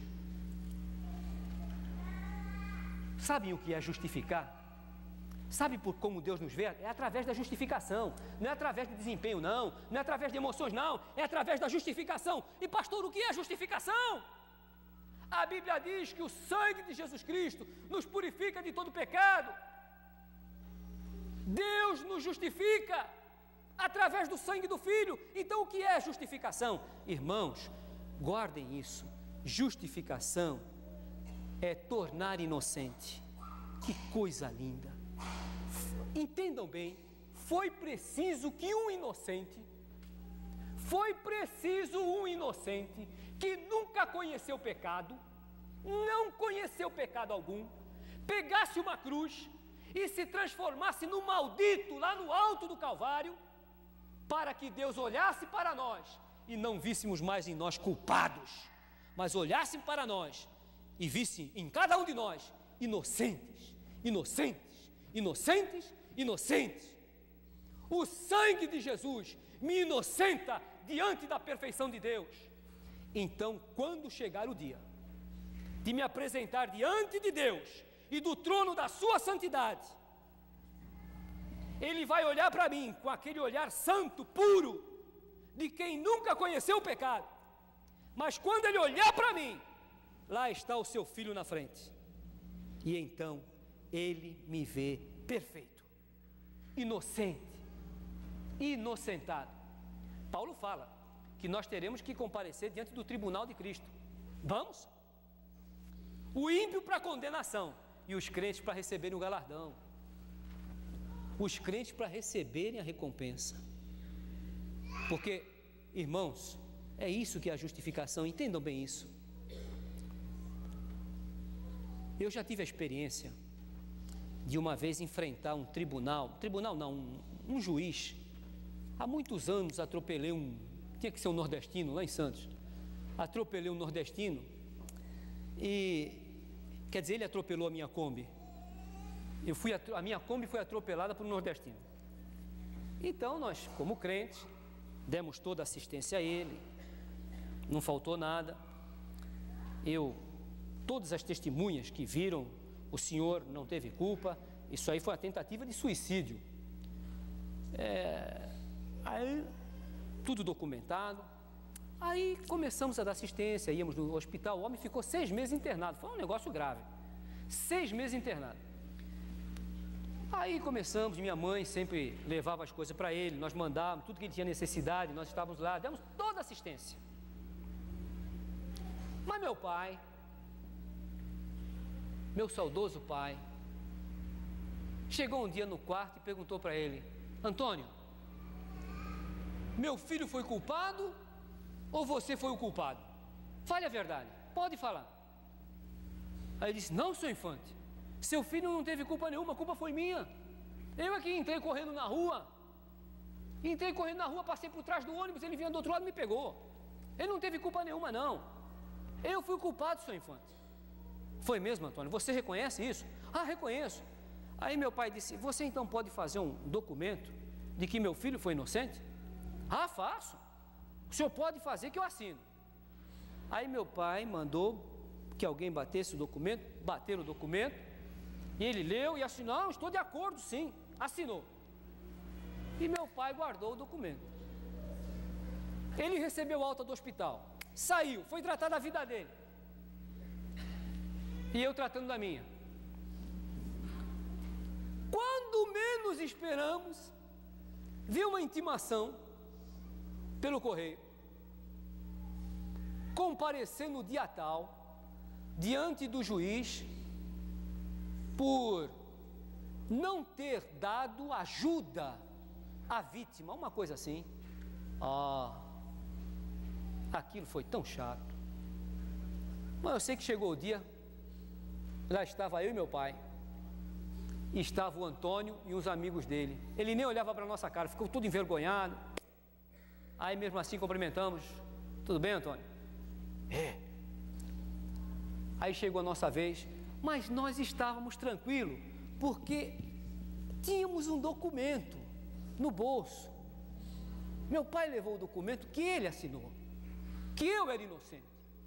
Sabem o que é justificar? Sabe por como Deus nos vê? É através da justificação, não é através de desempenho não é através de emoções não, é através da justificação. E pastor, o que é justificação? A Bíblia diz que o sangue de Jesus Cristo nos purifica de todo pecado. Deus nos justifica através do sangue do Filho. Então o que é justificação? Irmãos, guardem isso, justificação é tornar inocente. Que coisa linda! Entendam bem, foi preciso um inocente que nunca conheceu pecado, não conheceu pecado algum, pegasse uma cruz e se transformasse no maldito lá no alto do Calvário, para que Deus olhasse para nós e não víssemos mais em nós culpados, mas olhasse para nós e visse em cada um de nós inocentes, inocentes, inocentes, inocentes. O sangue de Jesus me inocenta diante da perfeição de Deus. Então, quando chegar o dia de me apresentar diante de Deus e do trono da sua santidade, Ele vai olhar para mim com aquele olhar santo, puro, de quem nunca conheceu o pecado. Mas quando Ele olhar para mim, lá está o seu Filho na frente. E então Ele me vê perfeito, inocente, inocentado. Paulo fala que nós teremos que comparecer diante do tribunal de Cristo. Vamos? O ímpio para condenação e os crentes para receberem o galardão. Os crentes para receberem a recompensa. Porque, irmãos, é isso que é a justificação, entendam bem isso. Eu já tive a experiência de uma vez enfrentar um tribunal não, um juiz. Há muitos anos atropelei tinha que ser um nordestino lá em Santos. Atropelei um nordestino e, quer dizer, ele atropelou a minha Kombi. A minha Kombi foi atropelada por um nordestino. Então nós, como crentes, demos toda a assistência a ele, não faltou nada. Todas as testemunhas que viram, o senhor não teve culpa, isso aí foi uma tentativa de suicídio. Aí, tudo documentado. Aí começamos a dar assistência, íamos no hospital, o homem ficou 6 meses internado, foi um negócio grave. 6 meses internado. Aí começamos, minha mãe sempre levava as coisas para ele, nós mandávamos, tudo que ele tinha necessidade, nós estávamos lá, demos toda a assistência. Mas meu pai, meu saudoso pai, chegou um dia no quarto e perguntou para ele: Antônio, meu filho foi culpado ou você foi o culpado? Fale a verdade, pode falar. Aí ele disse: não, seu Infante, seu filho não teve culpa nenhuma, a culpa foi minha. Eu aqui entrei correndo na rua, passei por trás do ônibus, ele vinha do outro lado e me pegou. Ele não teve culpa nenhuma, não. Eu fui o culpado, seu Infante. Foi mesmo, Antônio? Você reconhece isso? Ah, reconheço. Aí meu pai disse: você então pode fazer um documento de que meu filho foi inocente? Ah, faço. O senhor pode fazer que eu assino. Aí meu pai mandou que alguém batesse o documento, bateram o documento, e ele leu e assinou: não, estou de acordo, sim, assinou. E meu pai guardou o documento. Ele recebeu alta do hospital, saiu, foi tratar da vida dele, e eu tratando da minha. Quando menos esperamos, vi uma intimação pelo correio: comparecer no dia tal, diante do juiz, por não ter dado ajuda à vítima, uma coisa assim. Aquilo foi tão chato. Mas eu sei que chegou o dia, lá estava eu e meu pai, e estava o Antônio e os amigos dele. Ele nem olhava para a nossa cara, ficou todo envergonhado. Aí mesmo assim cumprimentamos: tudo bem, Antônio? Aí chegou a nossa vez, mas nós estávamos tranquilos, porque tínhamos um documento no bolso. Meu pai levou o documento que ele assinou, que eu era inocente.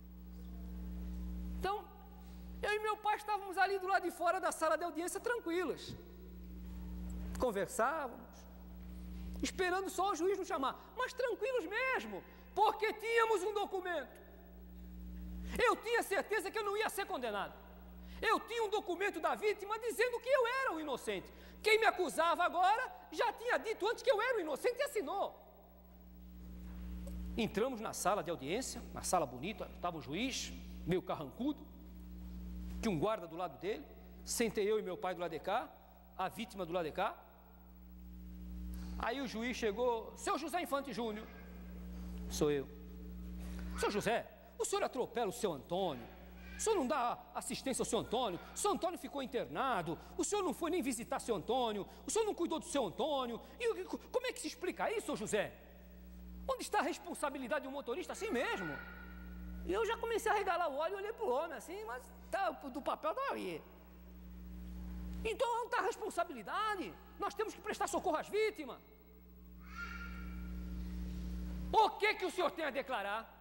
Então, eu e meu pai estávamos ali do lado de fora da sala de audiência tranquilos, conversávamos, esperando só o juiz nos chamar, mas tranquilos mesmo, porque tínhamos um documento. Eu tinha certeza que eu não ia ser condenado. Eu tinha um documento da vítima dizendo que eu era o inocente. Quem me acusava agora já tinha dito antes que eu era o inocente e assinou. Entramos na sala de audiência, na sala bonita, estava um juiz, meio carrancudo, tinha um guarda do lado dele, sentei eu e meu pai do lado de cá, a vítima do lado de cá. Aí o juiz chegou: seu José Infante Júnior. Sou eu. Seu José, o senhor atropela o seu Antônio, o senhor não dá assistência ao seu Antônio ficou internado, o senhor não foi nem visitar seu Antônio, o senhor não cuidou do seu Antônio, e como é que se explica isso, seu José? Onde está a responsabilidade de um motorista assim mesmo? E eu já comecei a regalar o olho e olhei para o homem assim, mas do papel estava ali. Então onde está a responsabilidade? Nós temos que prestar socorro às vítimas. O que o senhor tem a declarar?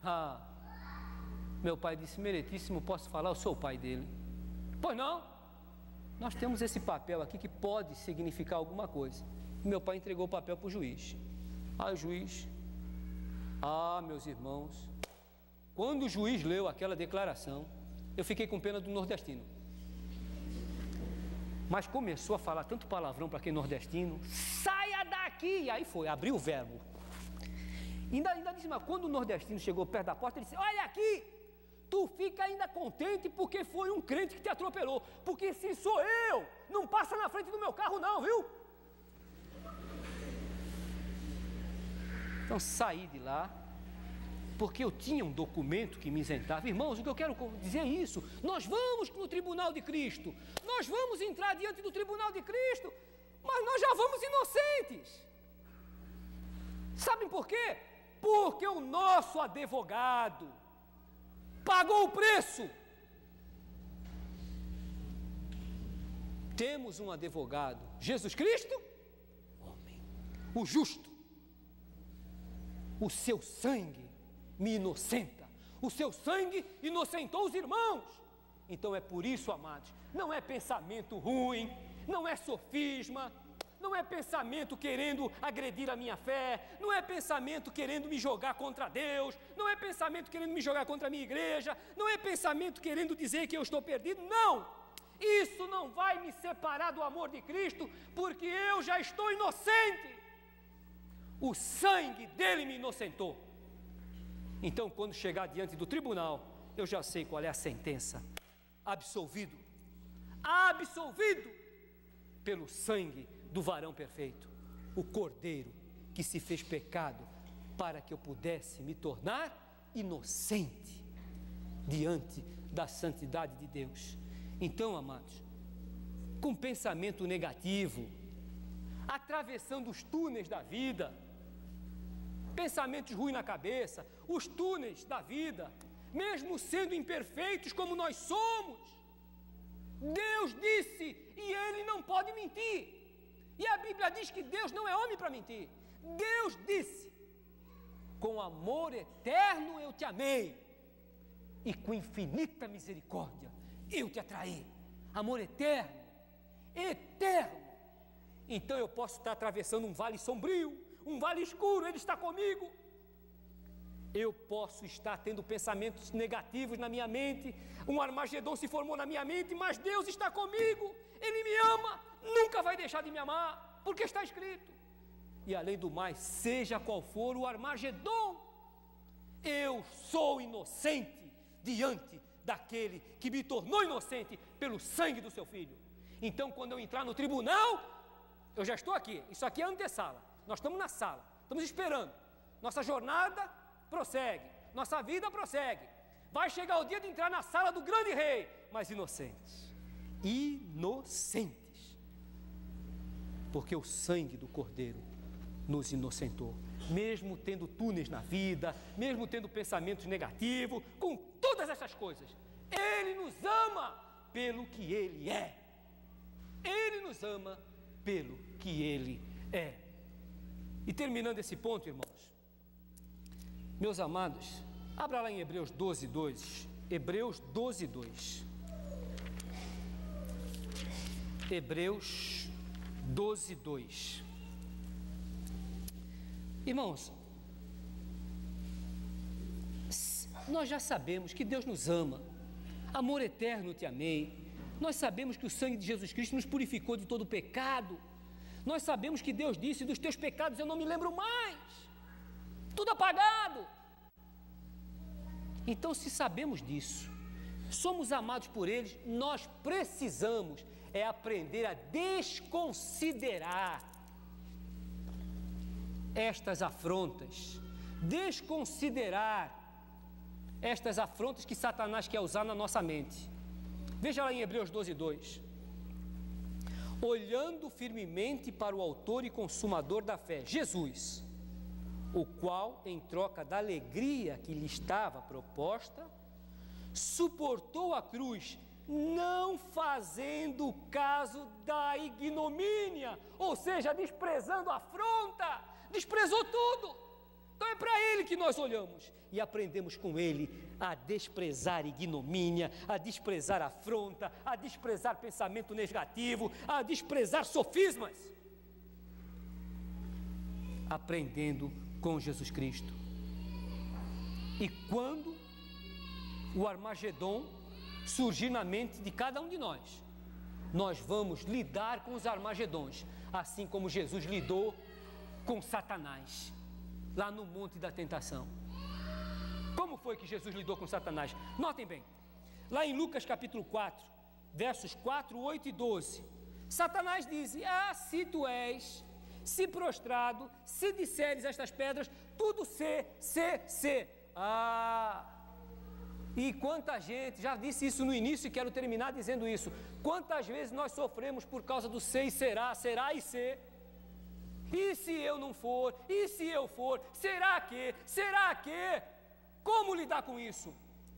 Meu pai disse: meritíssimo, posso falar? Eu sou o pai dele. Pois não? Nós temos esse papel aqui que pode significar alguma coisa. Meu pai entregou o papel para o juiz. O juiz, meus irmãos, quando o juiz leu aquela declaração, eu fiquei com pena do nordestino. Mas começou a falar tanto palavrão para aquele nordestino: saia daqui! E aí foi, abriu o verbo. Ainda disse: mas quando o nordestino chegou perto da porta, ele disse: olha aqui, tu fica ainda contente porque foi um crente que te atropelou. Porque se sou eu, não passa na frente do meu carro não, viu? Então saí de lá, porque eu tinha um documento que me isentava. Irmãos, o que eu quero dizer é isso: nós vamos no tribunal de Cristo, nós vamos entrar diante do tribunal de Cristo, mas nós já vamos inocentes. Sabem por quê? Porque o nosso advogado pagou o preço. Temos um advogado, Jesus Cristo, homem, o justo. O seu sangue me inocenta, o seu sangue inocentou os irmãos. Então é por isso, amados, não é pensamento ruim, não é sofisma, não é pensamento querendo agredir a minha fé, não é pensamento querendo me jogar contra Deus, não é pensamento querendo me jogar contra a minha igreja, não é pensamento querendo dizer que eu estou perdido, não! Isso não vai me separar do amor de Cristo, porque eu já estou inocente. O sangue dele me inocentou. Então, quando chegar diante do tribunal, eu já sei qual é a sentença: absolvido, absolvido pelo sangue do varão perfeito, o Cordeiro que se fez pecado para que eu pudesse me tornar inocente diante da santidade de Deus. Então, amados, com pensamento negativo, atravessando os túneis da vida, pensamentos ruins na cabeça, os túneis da vida, mesmo sendo imperfeitos como nós somos, Deus disse, e Ele não pode mentir, e a Bíblia diz que Deus não é homem para mentir. Deus disse: com amor eterno eu te amei, e com infinita misericórdia eu te atraí. Amor eterno, eterno. Então eu posso estar atravessando um vale sombrio, um vale escuro, Ele está comigo. Eu posso estar tendo pensamentos negativos na minha mente, um Armagedon se formou na minha mente, mas Deus está comigo, Ele me ama, nunca vai deixar de me amar, porque está escrito. E além do mais, seja qual for o Armagedon, eu sou inocente diante daquele que me tornou inocente pelo sangue do seu Filho. Então, quando eu entrar no tribunal, eu já estou aqui, isso aqui é a antessala, nós estamos na sala, estamos esperando, nossa jornada prossegue, nossa vida prossegue, vai chegar o dia de entrar na sala do grande rei, mas inocentes, inocentes, porque o sangue do Cordeiro nos inocentou, mesmo tendo túneis na vida, mesmo tendo pensamentos negativos, com todas essas coisas, Ele nos ama pelo que Ele é, Ele nos ama pelo que Ele é. E terminando esse ponto, irmãos, meus amados, abra lá em Hebreus 12, 2, Hebreus 12, 2, Hebreus 12, 2. Irmãos, nós já sabemos que Deus nos ama, amor eterno te amei, nós sabemos que o sangue de Jesus Cristo nos purificou de todo o pecado, nós sabemos que Deus disse, dos teus pecados eu não me lembro mais, tudo apagado. Então, se sabemos disso, somos amados por eles, nós precisamos aprender a desconsiderar estas afrontas, desconsiderar estas afrontas que Satanás quer usar na nossa mente. Veja lá em Hebreus 12, 2. Olhando firmemente para o autor e consumador da fé, Jesus, o qual, em troca da alegria que lhe estava proposta, suportou a cruz, não fazendo caso da ignomínia, ou seja, desprezando a afronta, desprezou tudo. Então é para Ele que nós olhamos e aprendemos com Ele a desprezar ignomínia, a desprezar afronta, a desprezar pensamento negativo, a desprezar sofismas, aprendendo com Jesus Cristo. E quando o Armagedon surgir na mente de cada um de nós, nós vamos lidar com os Armagedons, assim como Jesus lidou com Satanás, lá no monte da tentação. Como foi que Jesus lidou com Satanás? Notem bem, lá em Lucas capítulo 4, versos 4, 8 e 12, Satanás diz: se tu és, se prostrado, se disseres a estas pedras, tudo se. E quanta gente, já disse isso no início e quero terminar dizendo isso, quantas vezes nós sofremos por causa do ser e será e ser. E se eu não for? E se eu for? Será que? Como lidar com isso?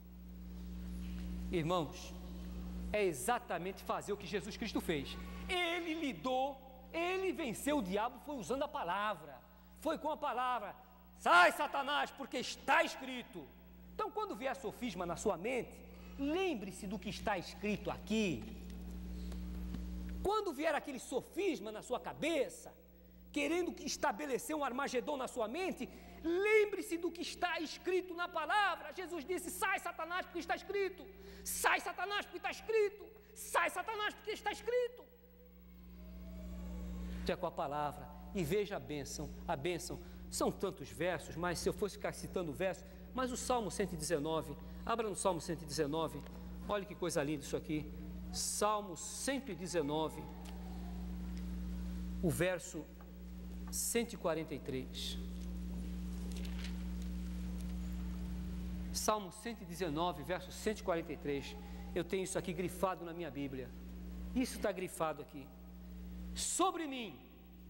Irmãos, é exatamente fazer o que Jesus Cristo fez. Ele lidou, ele venceu o diabo, foi usando a palavra, foi com a palavra: sai, Satanás, porque está escrito. Então, quando vier sofisma na sua mente, lembre-se do que está escrito aqui. Quando vier aquele sofisma na sua cabeça, querendo estabelecer um Armagedon na sua mente, lembre-se do que está escrito na palavra. Jesus disse: sai, Satanás, porque está escrito. Sai, Satanás, porque está escrito. Sai, Satanás, porque está escrito. É com a palavra. E veja a bênção. A bênção, são tantos versos, mas se eu fosse ficar citando versos, mas o Salmo 119, abra no Salmo 119, olha que coisa linda isso aqui. Salmo 119, o verso 143. Salmo 119, verso 143. Eu tenho isso aqui grifado na minha Bíblia. Isso está grifado aqui. Sobre mim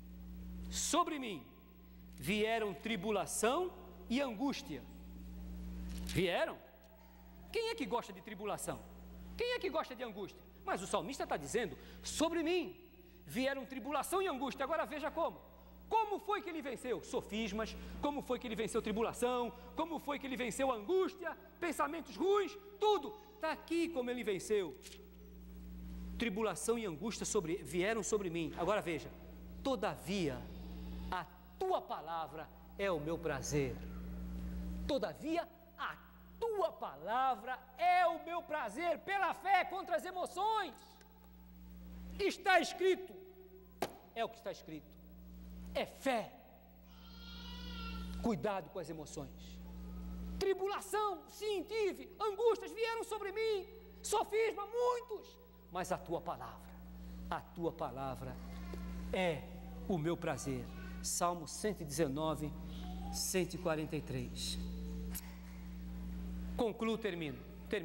vieram tribulação e angústia. Vieram? Quem é que gosta de tribulação? Quem é que gosta de angústia? Mas o salmista está dizendo: sobre mim vieram tribulação e angústia. Agora veja como. Como foi que ele venceu sofismas? Como foi que ele venceu tribulação? Como foi que ele venceu angústia? Pensamentos ruins? Tudo. Está aqui como ele venceu. Tribulação e angústia vieram sobre mim. Agora veja: todavia a tua palavra é o meu prazer. Todavia a tua palavra é o meu prazer. Pela fé contra as emoções. Está escrito. É o que está escrito. É fé. Cuidado com as emoções. Tribulação, sim, tive. Angústias vieram sobre mim. Sofisma, muitos. Mas a tua palavra é o meu prazer. Salmo 119, 143. Concluo, termino.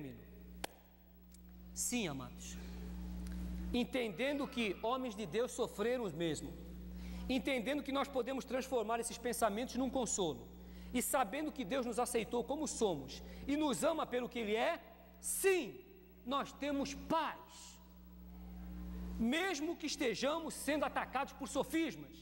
Sim, amados, entendendo que homens de Deus sofreram o mesmo, entendendo que nós podemos transformar esses pensamentos num consolo, e sabendo que Deus nos aceitou como somos e nos ama pelo que Ele é, sim, nós temos paz, mesmo que estejamos sendo atacados por sofismas.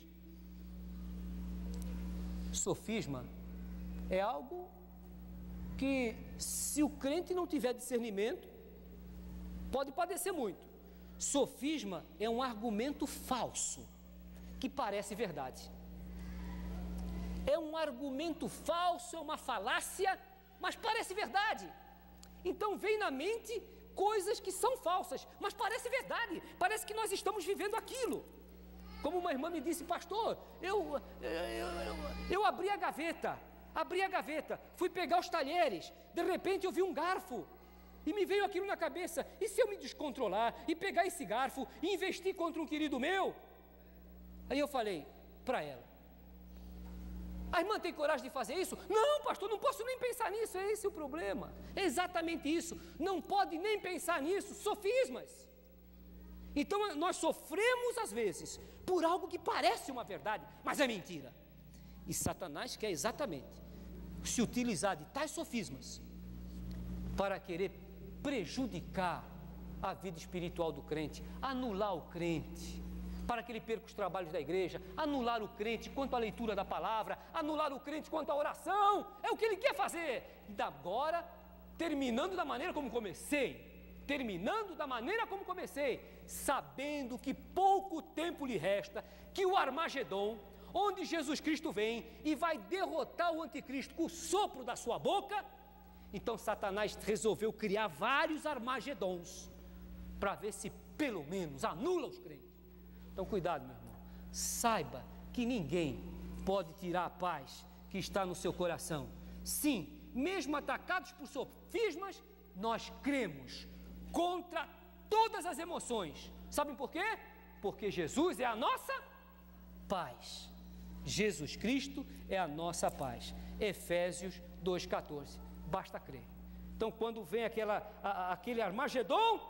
Sofisma é algo que, se o crente não tiver discernimento, pode padecer muito. Sofisma é um argumento falso que parece verdade. É um argumento falso, é uma falácia, mas parece verdade. Então vem na mente coisas que são falsas, mas parece verdade. Parece que nós estamos vivendo aquilo. Como uma irmã me disse: pastor, eu abri a gaveta, fui pegar os talheres, de repente eu vi um garfo, e me veio aquilo na cabeça: e se eu me descontrolar, e pegar esse garfo, e investir contra um querido meu? Aí eu falei para ela: a irmã tem coragem de fazer isso? Não, pastor, não posso nem pensar nisso. É esse o problema, é exatamente isso, não pode nem pensar nisso, sofismas. Então nós sofremos às vezes por algo que parece uma verdade, mas é mentira. E Satanás quer exatamente se utilizar de tais sofismas para querer prejudicar a vida espiritual do crente, anular o crente, para que ele perca os trabalhos da igreja, anular o crente quanto à leitura da palavra, anular o crente quanto à oração. É o que ele quer fazer. E agora, terminando da maneira como comecei, sabendo que pouco tempo lhe resta, que o Armagedon, onde Jesus Cristo vem e vai derrotar o anticristo com o sopro da sua boca, então Satanás resolveu criar vários Armagedons, para ver se pelo menos anula os crentes. Então cuidado, meu irmão, saiba que ninguém pode tirar a paz que está no seu coração. Sim, mesmo atacados por sofismas, nós cremos contra todas as emoções. Sabem por quê? Porque Jesus é a nossa paz. Jesus Cristo é a nossa paz. Efésios 2,14. Basta crer. Então, quando vem aquele Armagedon,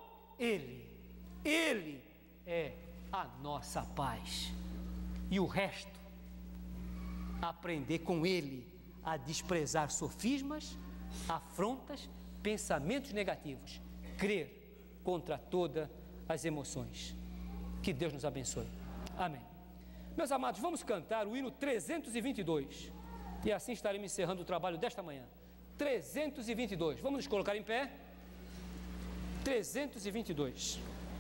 Ele é a nossa paz. E o resto, aprender com Ele a desprezar sofismas, afrontas, pensamentos negativos. Crer contra todas as emoções. Que Deus nos abençoe. Amém. Meus amados, vamos cantar o hino 322. E assim estaremos encerrando o trabalho desta manhã. 322. Vamos nos colocar em pé. 322.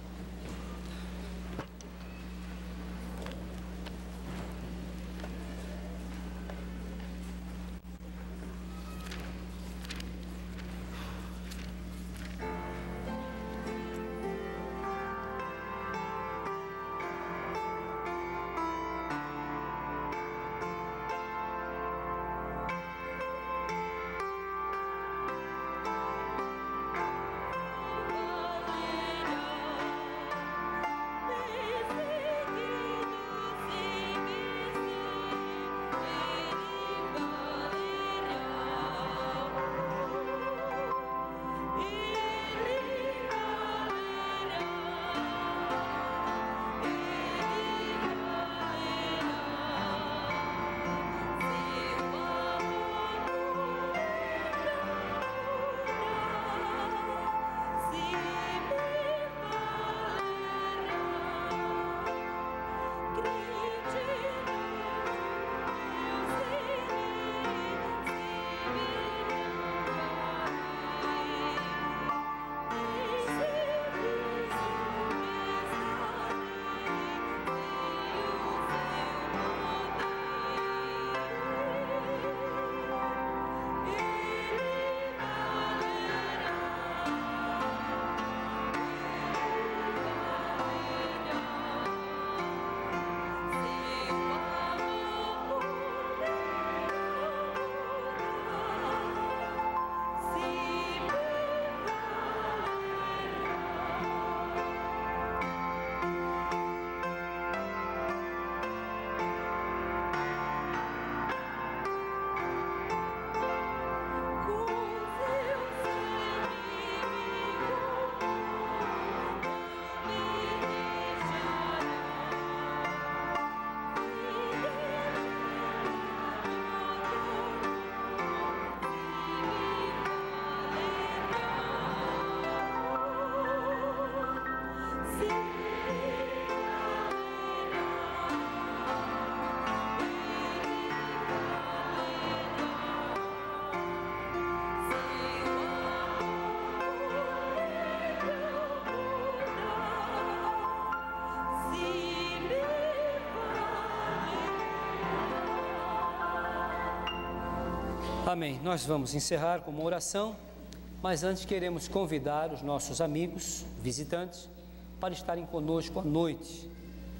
Amém. Nós vamos encerrar com uma oração, mas antes queremos convidar os nossos amigos, visitantes, para estarem conosco à noite.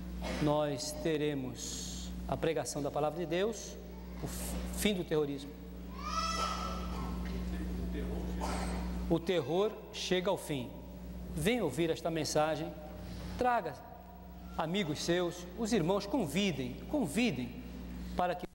Nós teremos a pregação da Palavra de Deus, o fim do terrorismo. O terror chega ao fim. Venha ouvir esta mensagem, traga amigos seus, os irmãos convidem para que